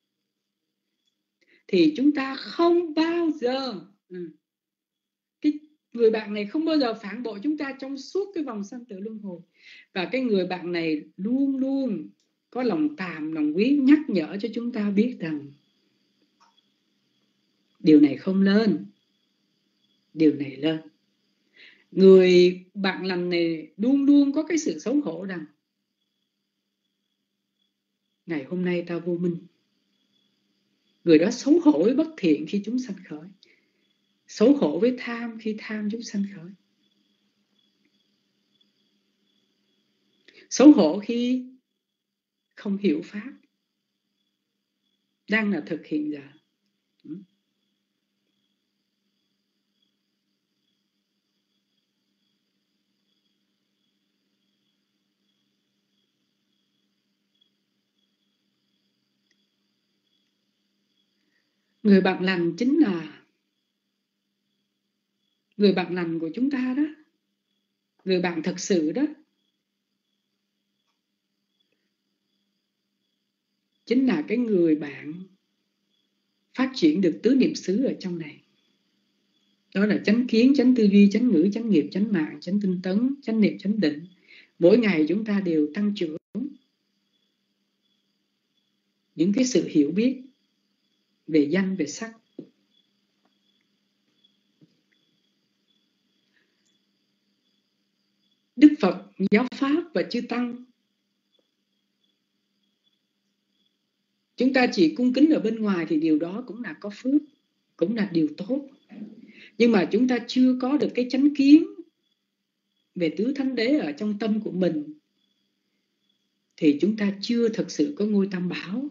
Speaker 1: thì chúng ta không bao giờ, cái người bạn này không bao giờ phản bội chúng ta trong suốt cái vòng sanh tử luân hồi. Và cái người bạn này luôn luôn có lòng tàm, lòng quý, nhắc nhở cho chúng ta biết rằng điều này không lên, điều này lên. Người bạn lành này luôn luôn có cái sự xấu hổ rằng ngày hôm nay ta vô minh. Người đó xấu hổ với bất thiện khi chúng sanh khởi, xấu hổ với tham khi tham chúng sanh khởi, xấu hổ khi không hiểu pháp đang là thực hiện giờ. Người bạn lành chính là người bạn lành của chúng ta đó. Người bạn thật sự đó chính là cái người bạn phát triển được tứ niệm xứ ở trong này. Đó là chánh kiến, chánh tư duy, chánh ngữ, chánh nghiệp, chánh mạng, chánh tinh tấn, chánh niệm, chánh định. Mỗi ngày chúng ta đều tăng trưởng những cái sự hiểu biết về danh, về sắc. Đức Phật, giáo pháp và chư tăng, chúng ta chỉ cung kính ở bên ngoài thì điều đó cũng là có phước, cũng là điều tốt. Nhưng mà chúng ta chưa có được cái chánh kiến về tứ thánh đế ở trong tâm của mình thì chúng ta chưa thực sự có ngôi tam bảo.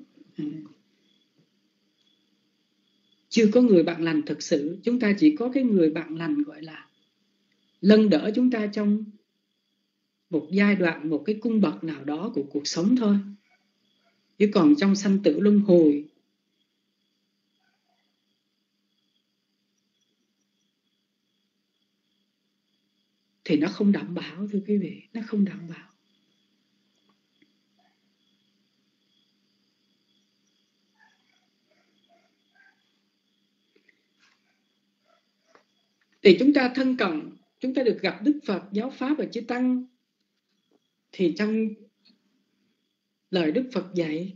Speaker 1: Chưa có người bạn lành thực sự. Chúng ta chỉ có cái người bạn lành gọi là lân đỡ chúng ta trong một giai đoạn, một cái cung bậc nào đó của cuộc sống thôi. Chứ còn trong sanh tử luân hồi thì nó không đảm bảo, thưa quý vị, nó không đảm bảo. Thì chúng ta thân cận, chúng ta được gặp Đức Phật, giáo Pháp và Chư Tăng, thì trong lời Đức Phật dạy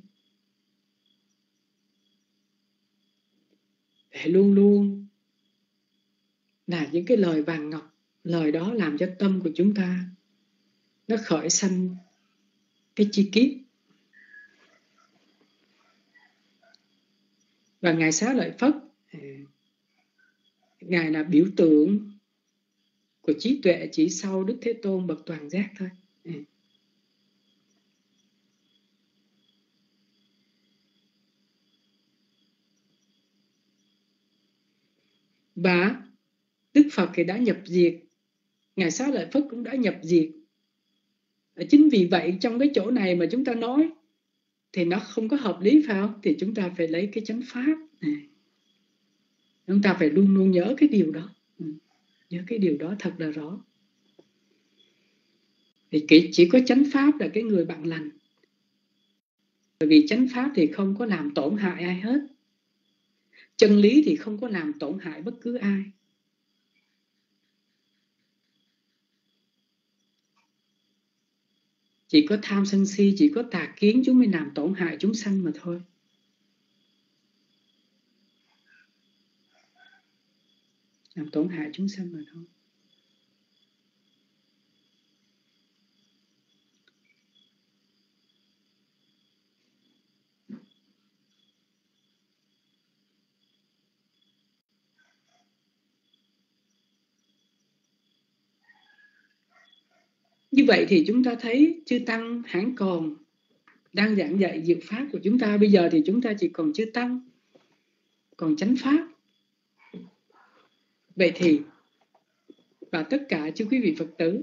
Speaker 1: để luôn luôn là những cái lời vàng ngọc. Lời đó làm cho tâm của chúng ta nó khởi sanh cái chi kiết. Và Ngài Xá Lợi Phất, Ngài là biểu tượng của trí tuệ chỉ sau Đức Thế Tôn bậc toàn giác thôi. Và Đức Phật thì đã nhập diệt, Ngài Xá Lợi Phất cũng đã nhập diệt. Chính vì vậy trong cái chỗ này mà chúng ta nói thì nó không có hợp lý, phải không? Thì chúng ta phải lấy cái chánh pháp này. Chúng ta phải luôn luôn nhớ cái điều đó. Nhớ cái điều đó thật là rõ. Thì chỉ có chánh pháp là cái người bạn lành. Bởi vì chánh pháp thì không có làm tổn hại ai hết. Chân lý thì không có làm tổn hại bất cứ ai. Chỉ có tham sân si, chỉ có tà kiến chúng mới làm tổn hại chúng sanh mà thôi. Làm tổn hại chúng sanh mà thôi. Như vậy thì chúng ta thấy chư Tăng hãng còn đang giảng dạy diệu pháp của chúng ta. Bây giờ thì chúng ta chỉ còn chư Tăng, còn chánh pháp. Vậy thì, và tất cả chư quý vị Phật tử,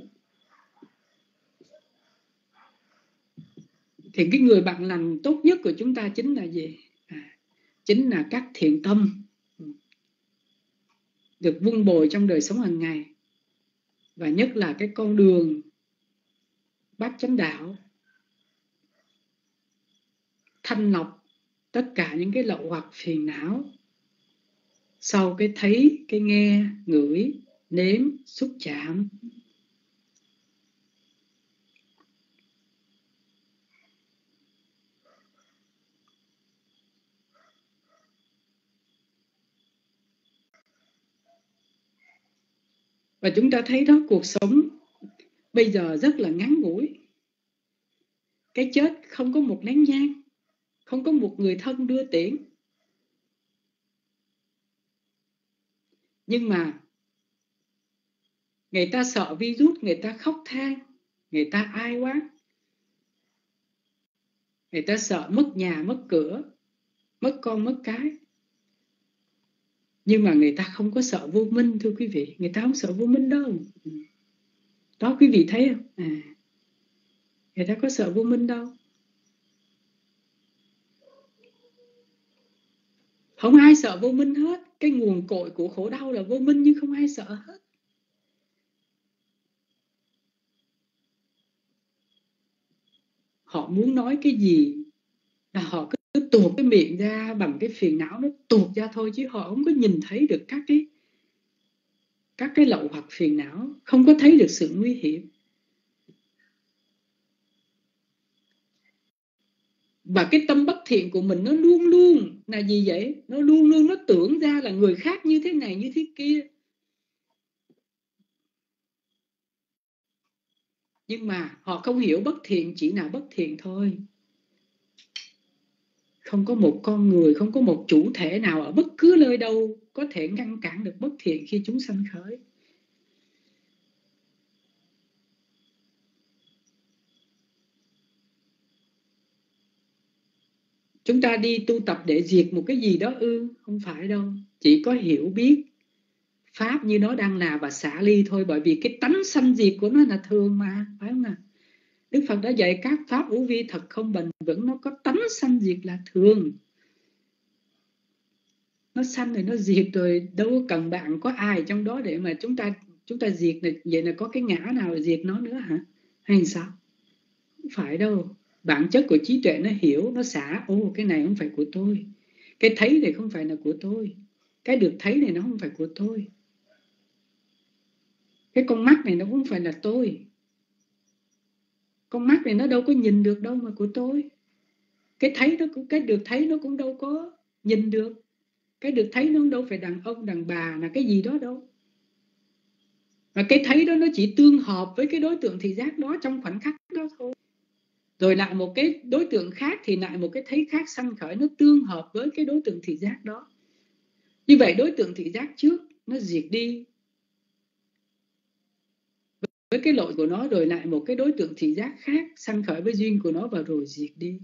Speaker 1: thì cái người bạn lành tốt nhất của chúng ta chính là gì? À, chính là các thiện tâm được vun bồi trong đời sống hàng ngày. Và nhất là cái con đường bát chánh đạo, thanh lọc tất cả những cái lậu hoặc phiền não sau cái thấy, cái nghe, ngửi, nếm, xúc chạm. Và chúng ta thấy đó, cuộc sống bây giờ rất là ngắn ngủi. Cái chết không có một nén nhang, không có một người thân đưa tiễn. Nhưng mà người ta sợ virus, người ta khóc than, người ta ai quá. Người ta sợ mất nhà, mất cửa, mất con, mất cái. Nhưng mà người ta không có sợ vô minh, thưa quý vị. Người ta không sợ vô minh đâu. Đó, quý vị thấy không? À, người ta có sợ vô minh đâu. Không ai sợ vô minh hết. Cái nguồn cội của khổ đau là vô minh, nhưng không ai sợ hết. Họ muốn nói cái gì là họ cứ tuột cái miệng ra bằng cái phiền não, nó tuột ra thôi, chứ họ không có nhìn thấy được các cái các cái lậu hoặc phiền não, không có thấy được sự nguy hiểm. Và cái tâm bất thiện của mình nó luôn luôn là gì vậy? Nó luôn luôn nó tưởng ra là người khác như thế này, như thế kia. Nhưng mà họ không hiểu bất thiện chỉ là bất thiện thôi. Không có một con người, không có một chủ thể nào ở bất cứ nơi đâu có thể ngăn cản được bất thiện khi chúng sanh khởi. Chúng ta đi tu tập để diệt một cái gì đó ư? Không phải đâu. Chỉ có hiểu biết pháp như nó đang là và xả ly thôi. Bởi vì cái tánh sanh diệt của nó là thường mà, phải không nào? Đức Phật đã dạy các pháp hữu vi thật không bền vững, nó có tánh sanh diệt là thường. Nó sanh rồi nó diệt rồi, đâu cần bạn có ai trong đó để mà chúng ta Chúng ta diệt này, vậy là có cái ngã nào diệt nó nữa hả? Hay sao? Không phải đâu. Bản chất của trí tuệ nó hiểu, nó xả. Ô, cái này không phải của tôi. Cái thấy này không phải là của tôi. Cái được thấy này nó không phải của tôi. Cái con mắt này nó cũng không phải là tôi. Con mắt này nó đâu có nhìn được đâu mà của tôi. Cái thấy nó cũng, cái được thấy nó cũng đâu có nhìn được. Cái được thấy nó đâu phải đàn ông đàn bà là cái gì đó đâu. Mà cái thấy đó nó chỉ tương hợp với cái đối tượng thị giác đó trong khoảnh khắc đó thôi. Rồi lại một cái đối tượng khác thì lại một cái thấy khác sanh khởi, nó tương hợp với cái đối tượng thị giác đó. Như vậy đối tượng thị giác trước nó diệt đi với cái lỗi của nó, rồi lại một cái đối tượng thị giác khác sanh khởi với duyên của nó và rồi diệt đi.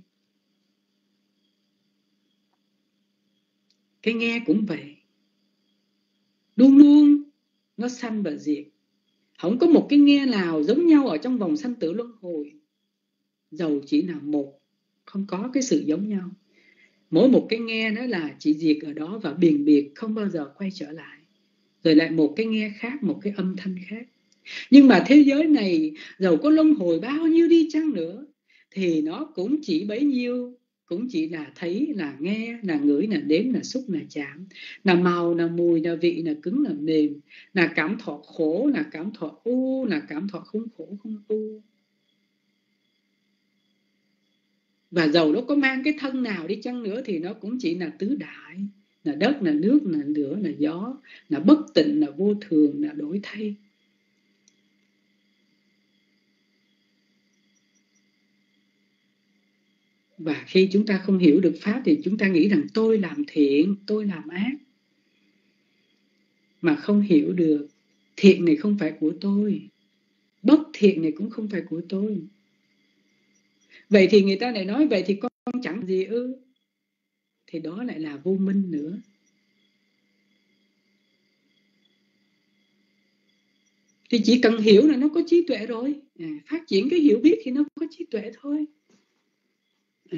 Speaker 1: Cái nghe cũng vậy, luôn luôn nó sanh và diệt. Không có một cái nghe nào giống nhau ở trong vòng sanh tử luân hồi, dầu chỉ là một, không có cái sự giống nhau. Mỗi một cái nghe đó là chỉ diệt ở đó và biền biệt, không bao giờ quay trở lại. Rồi lại một cái nghe khác, một cái âm thanh khác. Nhưng mà thế giới này dầu có luân hồi bao nhiêu đi chăng nữa thì nó cũng chỉ bấy nhiêu, cũng chỉ là thấy, là nghe, là ngửi, là đếm, là xúc, là chạm, là màu, là mùi, là vị, là cứng, là mềm, là cảm thọ khổ, là cảm thọ u, là cảm thọ không khổ không u. Và dầu nó có mang cái thân nào đi chăng nữa thì nó cũng chỉ là tứ đại, là đất, là nước, là lửa, là gió, là bất tịnh, là vô thường, là đổi thay. Và khi chúng ta không hiểu được Pháp thì chúng ta nghĩ rằng tôi làm thiện, tôi làm ác. Mà không hiểu được thiện này không phải của tôi, bất thiện này cũng không phải của tôi. Vậy thì người ta lại nói vậy thì con chẳng gì ư? Thì đó lại là vô minh nữa. Thì chỉ cần hiểu là nó có trí tuệ rồi. À, phát triển cái hiểu biết thì nó có trí tuệ thôi. À.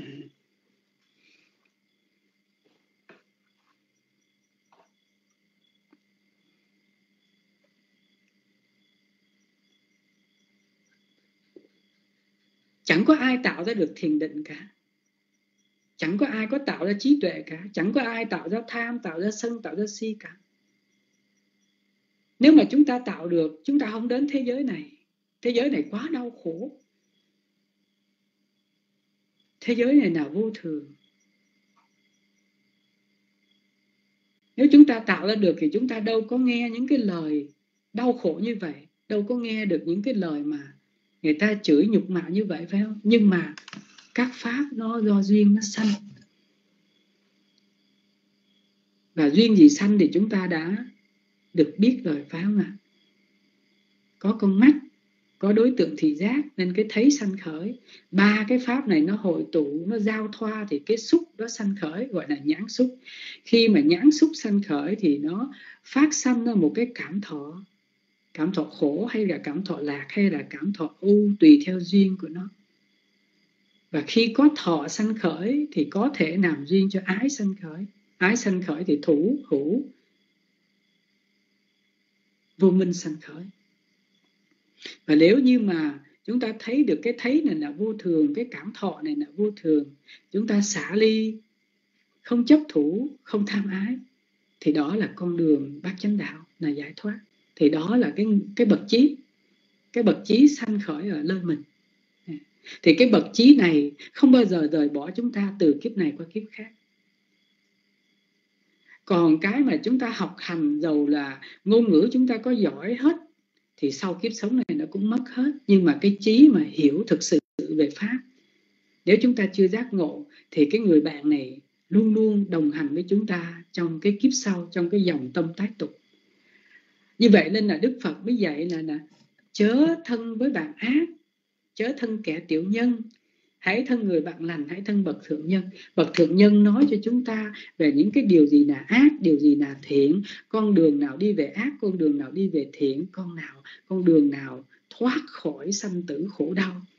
Speaker 1: Chẳng có ai tạo ra được thiền định cả. Chẳng có ai có tạo ra trí tuệ cả. Chẳng có ai tạo ra tham, tạo ra sân, tạo ra si cả. Nếu mà chúng ta tạo được, chúng ta không đến thế giới này. Thế giới này quá đau khổ. Thế giới này là vô thường. Nếu chúng ta tạo ra được thì chúng ta đâu có nghe những cái lời đau khổ như vậy. Đâu có nghe được những cái lời mà người ta chửi nhục mạ như vậy, phải không? Nhưng mà các pháp nó do duyên nó sanh. Và duyên gì sanh thì chúng ta đã được biết rồi, phải không ạ? Có con mắt, có đối tượng thị giác nên cái thấy sanh khởi. Ba cái pháp này nó hội tụ, nó giao thoa thì cái xúc đó sanh khởi, gọi là nhãn xúc. Khi mà nhãn xúc sanh khởi thì nó phát sanh ra một cái cảm thọ. Cảm thọ khổ hay là cảm thọ lạc hay là cảm thọ u, tùy theo duyên của nó. Và khi có thọ sanh khởi thì có thể làm duyên cho ái sanh khởi. Ái sanh khởi thì thủ, hữu, vô minh sanh khởi. Và nếu như mà chúng ta thấy được cái thấy này là vô thường, cái cảm thọ này là vô thường, chúng ta xả ly, không chấp thủ, không tham ái, thì đó là con đường bát chánh đạo, là giải thoát. Thì đó là cái, cái bậc trí, cái bậc trí sanh khởi ở nơi mình. Thì cái bậc trí này không bao giờ rời bỏ chúng ta từ kiếp này qua kiếp khác. Còn cái mà chúng ta học hành dầu là ngôn ngữ chúng ta có giỏi hết thì sau kiếp sống này nó cũng mất hết. Nhưng mà cái trí mà hiểu thực sự về Pháp, nếu chúng ta chưa giác ngộ thì cái người bạn này luôn luôn đồng hành với chúng ta trong cái kiếp sau, trong cái dòng tâm tái tục. Như vậy nên là Đức Phật mới dạy là, là chớ thân với bạn ác, chớ thân kẻ tiểu nhân, hãy thân người bạn lành, hãy thân bậc thượng nhân. Bậc thượng nhân nói cho chúng ta về những cái điều gì là ác, điều gì là thiện, con đường nào đi về ác, con đường nào đi về thiện, con nào, con đường nào thoát khỏi sanh tử khổ đau.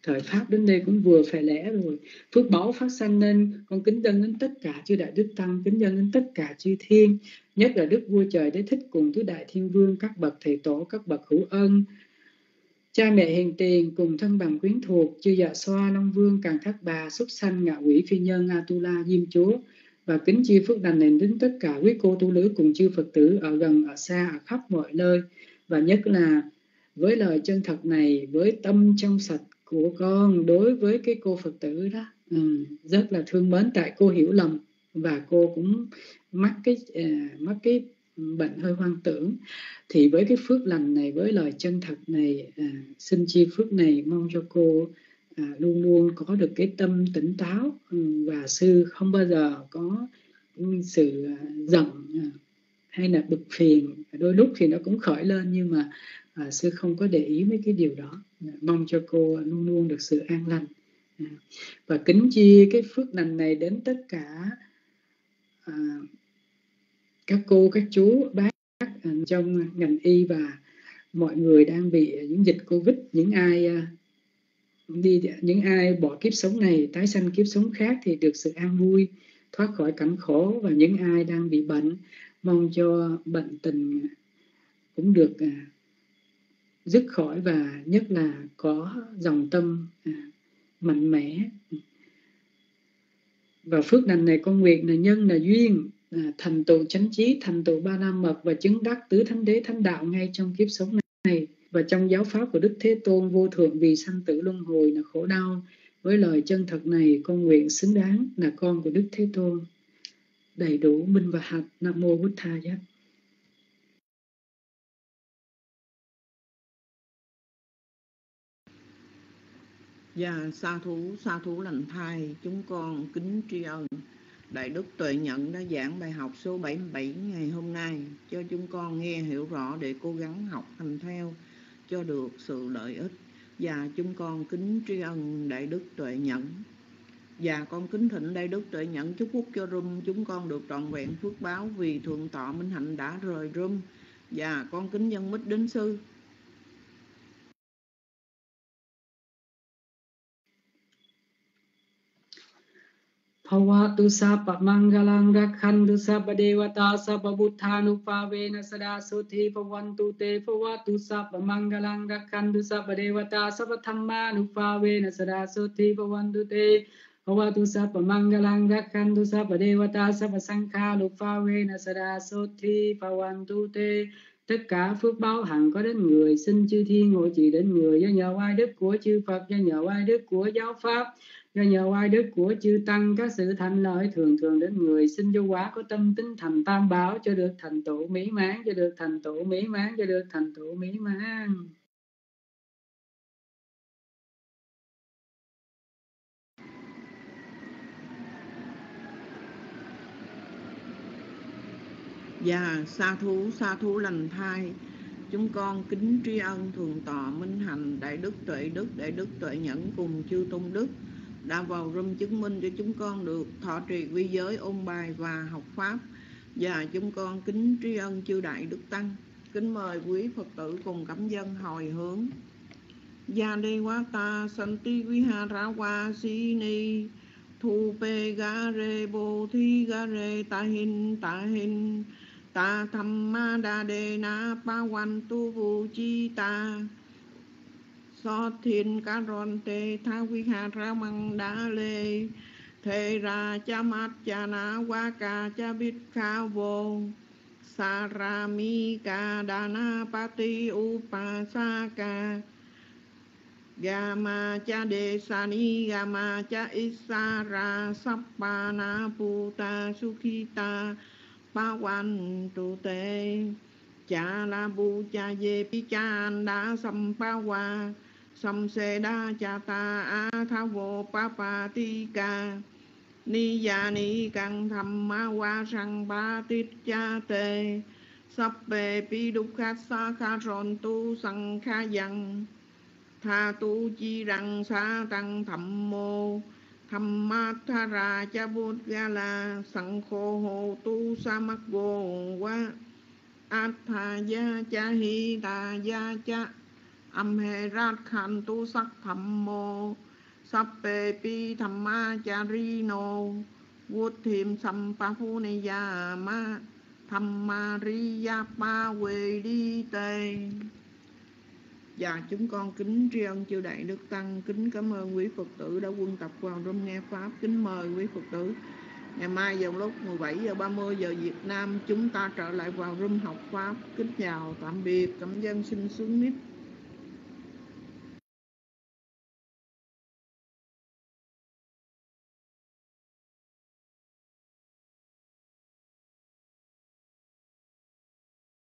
Speaker 1: thời Pháp đến đây cũng vừa phải lẽ rồi. Phước báu phát sanh nên con kính dâng đến tất cả chư Đại Đức Tăng, kính dâng đến tất cả chư Thiên, nhất là Đức Vua Trời Đế Thích cùng tứ Đại Thiên Vương, các bậc Thầy Tổ, các bậc hữu ân, cha mẹ hiền tiền cùng thân bằng quyến thuộc, chư Dạ Xoa, Long Vương, Càn Thác Bà, Súc Sanh, Ngạ Quỷ, Phi Nhân, Atula, Diêm Chúa, và kính chia phước lành này đến tất cả quý cô tu nữ cùng chư Phật tử ở gần, ở xa, ở khắp mọi nơi. Và nhất là với lời chân thật này, với tâm trong sạch của con đối với cái cô Phật tử đó, ừ, rất là thương mến, tại cô hiểu lầm và cô cũng mắc cái à, mắc cái bệnh hơi hoang tưởng. Thì với cái phước lành này, với lời chân thật này, à, xin chia phước này, mong cho cô à, luôn luôn có được cái tâm tỉnh táo, ừ, và sư không bao giờ có sự à, giận à, hay là bực phiền. Đôi lúc thì nó cũng khởi lên, nhưng mà à, sư không có để ý mấy cái điều đó. À, mong cho cô luôn luôn được sự an lành. À, và kính chia cái phước lành này đến tất cả à, các cô, các chú, bác trong ngành y và mọi người đang bị những dịch Covid, những ai đi những ai bỏ kiếp sống này tái sanh kiếp sống khác thì được sự an vui, thoát khỏi cảnh khổ, và những ai đang bị bệnh mong cho bệnh tình cũng được à, dứt khỏi, và nhất là có dòng tâm à, mạnh mẽ. Và phước lành này con nguyện là nhân là duyên à, thành tựu chánh trí, thành tựu ba la mật và chứng đắc tứ thánh đế thánh đạo ngay trong kiếp sống này, và trong giáo pháp của Đức Thế Tôn vô thượng vì sanh tử luân hồi là khổ đau. Với lời chân thật này con nguyện xứng đáng là con của Đức Thế Tôn, đầy đủ minh và hạnh. Nam mô Bụt Tha Giác.
Speaker 5: Và sa thú, sa thú lành thai, chúng con kính tri ân Đại Đức Tuệ Nhẫn đã giảng bài học số bảy mươi bảy ngày hôm nay cho chúng con nghe hiểu rõ để cố gắng học hành theo cho được sự lợi ích. Và chúng con kính tri ân Đại Đức Tuệ Nhẫn. Và con kính thỉnh Đại Đức Tuệ Nhẫn chúc phúc cho room chúng con được trọn vẹn phước báo vì thượng tọa Minh Hạnh đã rời room. Và con kính dâng mic đến sư.
Speaker 1: Bhavatu sabba mangalang rakhantu sabba devata sabba buddhanupavena sada soti bhavantu te. Bhavatu sabba mangalang rakhantu sabba devata sabba dhammanupavena sada soti bhavantu te. Bhavatu sabba mangalang rakhantu sabba devata sabba sankhalupavena sada soti bhavantu te. Tất cả phước báo hằng có đến người, xin chư thiên hộ trì đến người, do nhờ oai đức của chư Phật, do nhờ oai đức của giáo pháp, do nhờ oai đức của chư tăng, các sự thành lợi thường thường đến người. Xin vô quả có tâm tính thành tam bảo, cho được thành tựu mỹ mãn, cho được thành tựu mỹ mãn, cho được thành tựu mỹ mãn.
Speaker 5: Và sa thú, sa thú lành thai, chúng con kính tri ân Thượng tọa Minh Hạnh, Đại Đức Tuệ Đức, Đại Đức Tuệ Nhẫn cùng chư tôn đức đã vào room chứng minh cho chúng con được thọ trì quy giới, ôn bài và học pháp. Và chúng con kính tri ân chư Đại Đức Tăng. Kính mời quý Phật tử cùng cảm dân hồi hướng. Gia đề quá ta santi vihara wa sini thu pe ga re bo thi ga re ta hin ta hin ta thamma đa đề na pa wan tu vu chi ta so thiên ca ron te tha vihara mang đa lê thề ra cha mát cha na wa ca cha bít kha vô sarami ca đa na pati upasaka Gama cha de sani gama cha isara sappana puta sukhita pawan tu te cha la bu cha ye pi cha anda sampawa samseda cha ta a tha vô papa ti ca ni ya ni căng tham ma wa sang ba tít cha te sappe pi dukkha sa kha ron tu sang kha yang tha tu chi răng sa tăng thầm mô thầm ma tha ra cha bút ga la sang khô hồ tu sa mắc vô quá át tha gia cha hi ta gia cha Âm hệ rát khan tu sắc tham mô Sappe pi thamma charino Vút thiêm sampa phu ni ya ma Thamma riya pa quê đi tê. Và chúng con kính tri ân chư Đại Đức Tăng, kính cảm ơn quý Phật tử đã quân tập vào room nghe Pháp. Kính mời quý Phật tử ngày mai vào lúc mười bảy giờ ba mươi giờ Việt Nam chúng ta trở lại vào room học Pháp. Kính chào, tạm biệt, cảm ơn, xin xuống mic.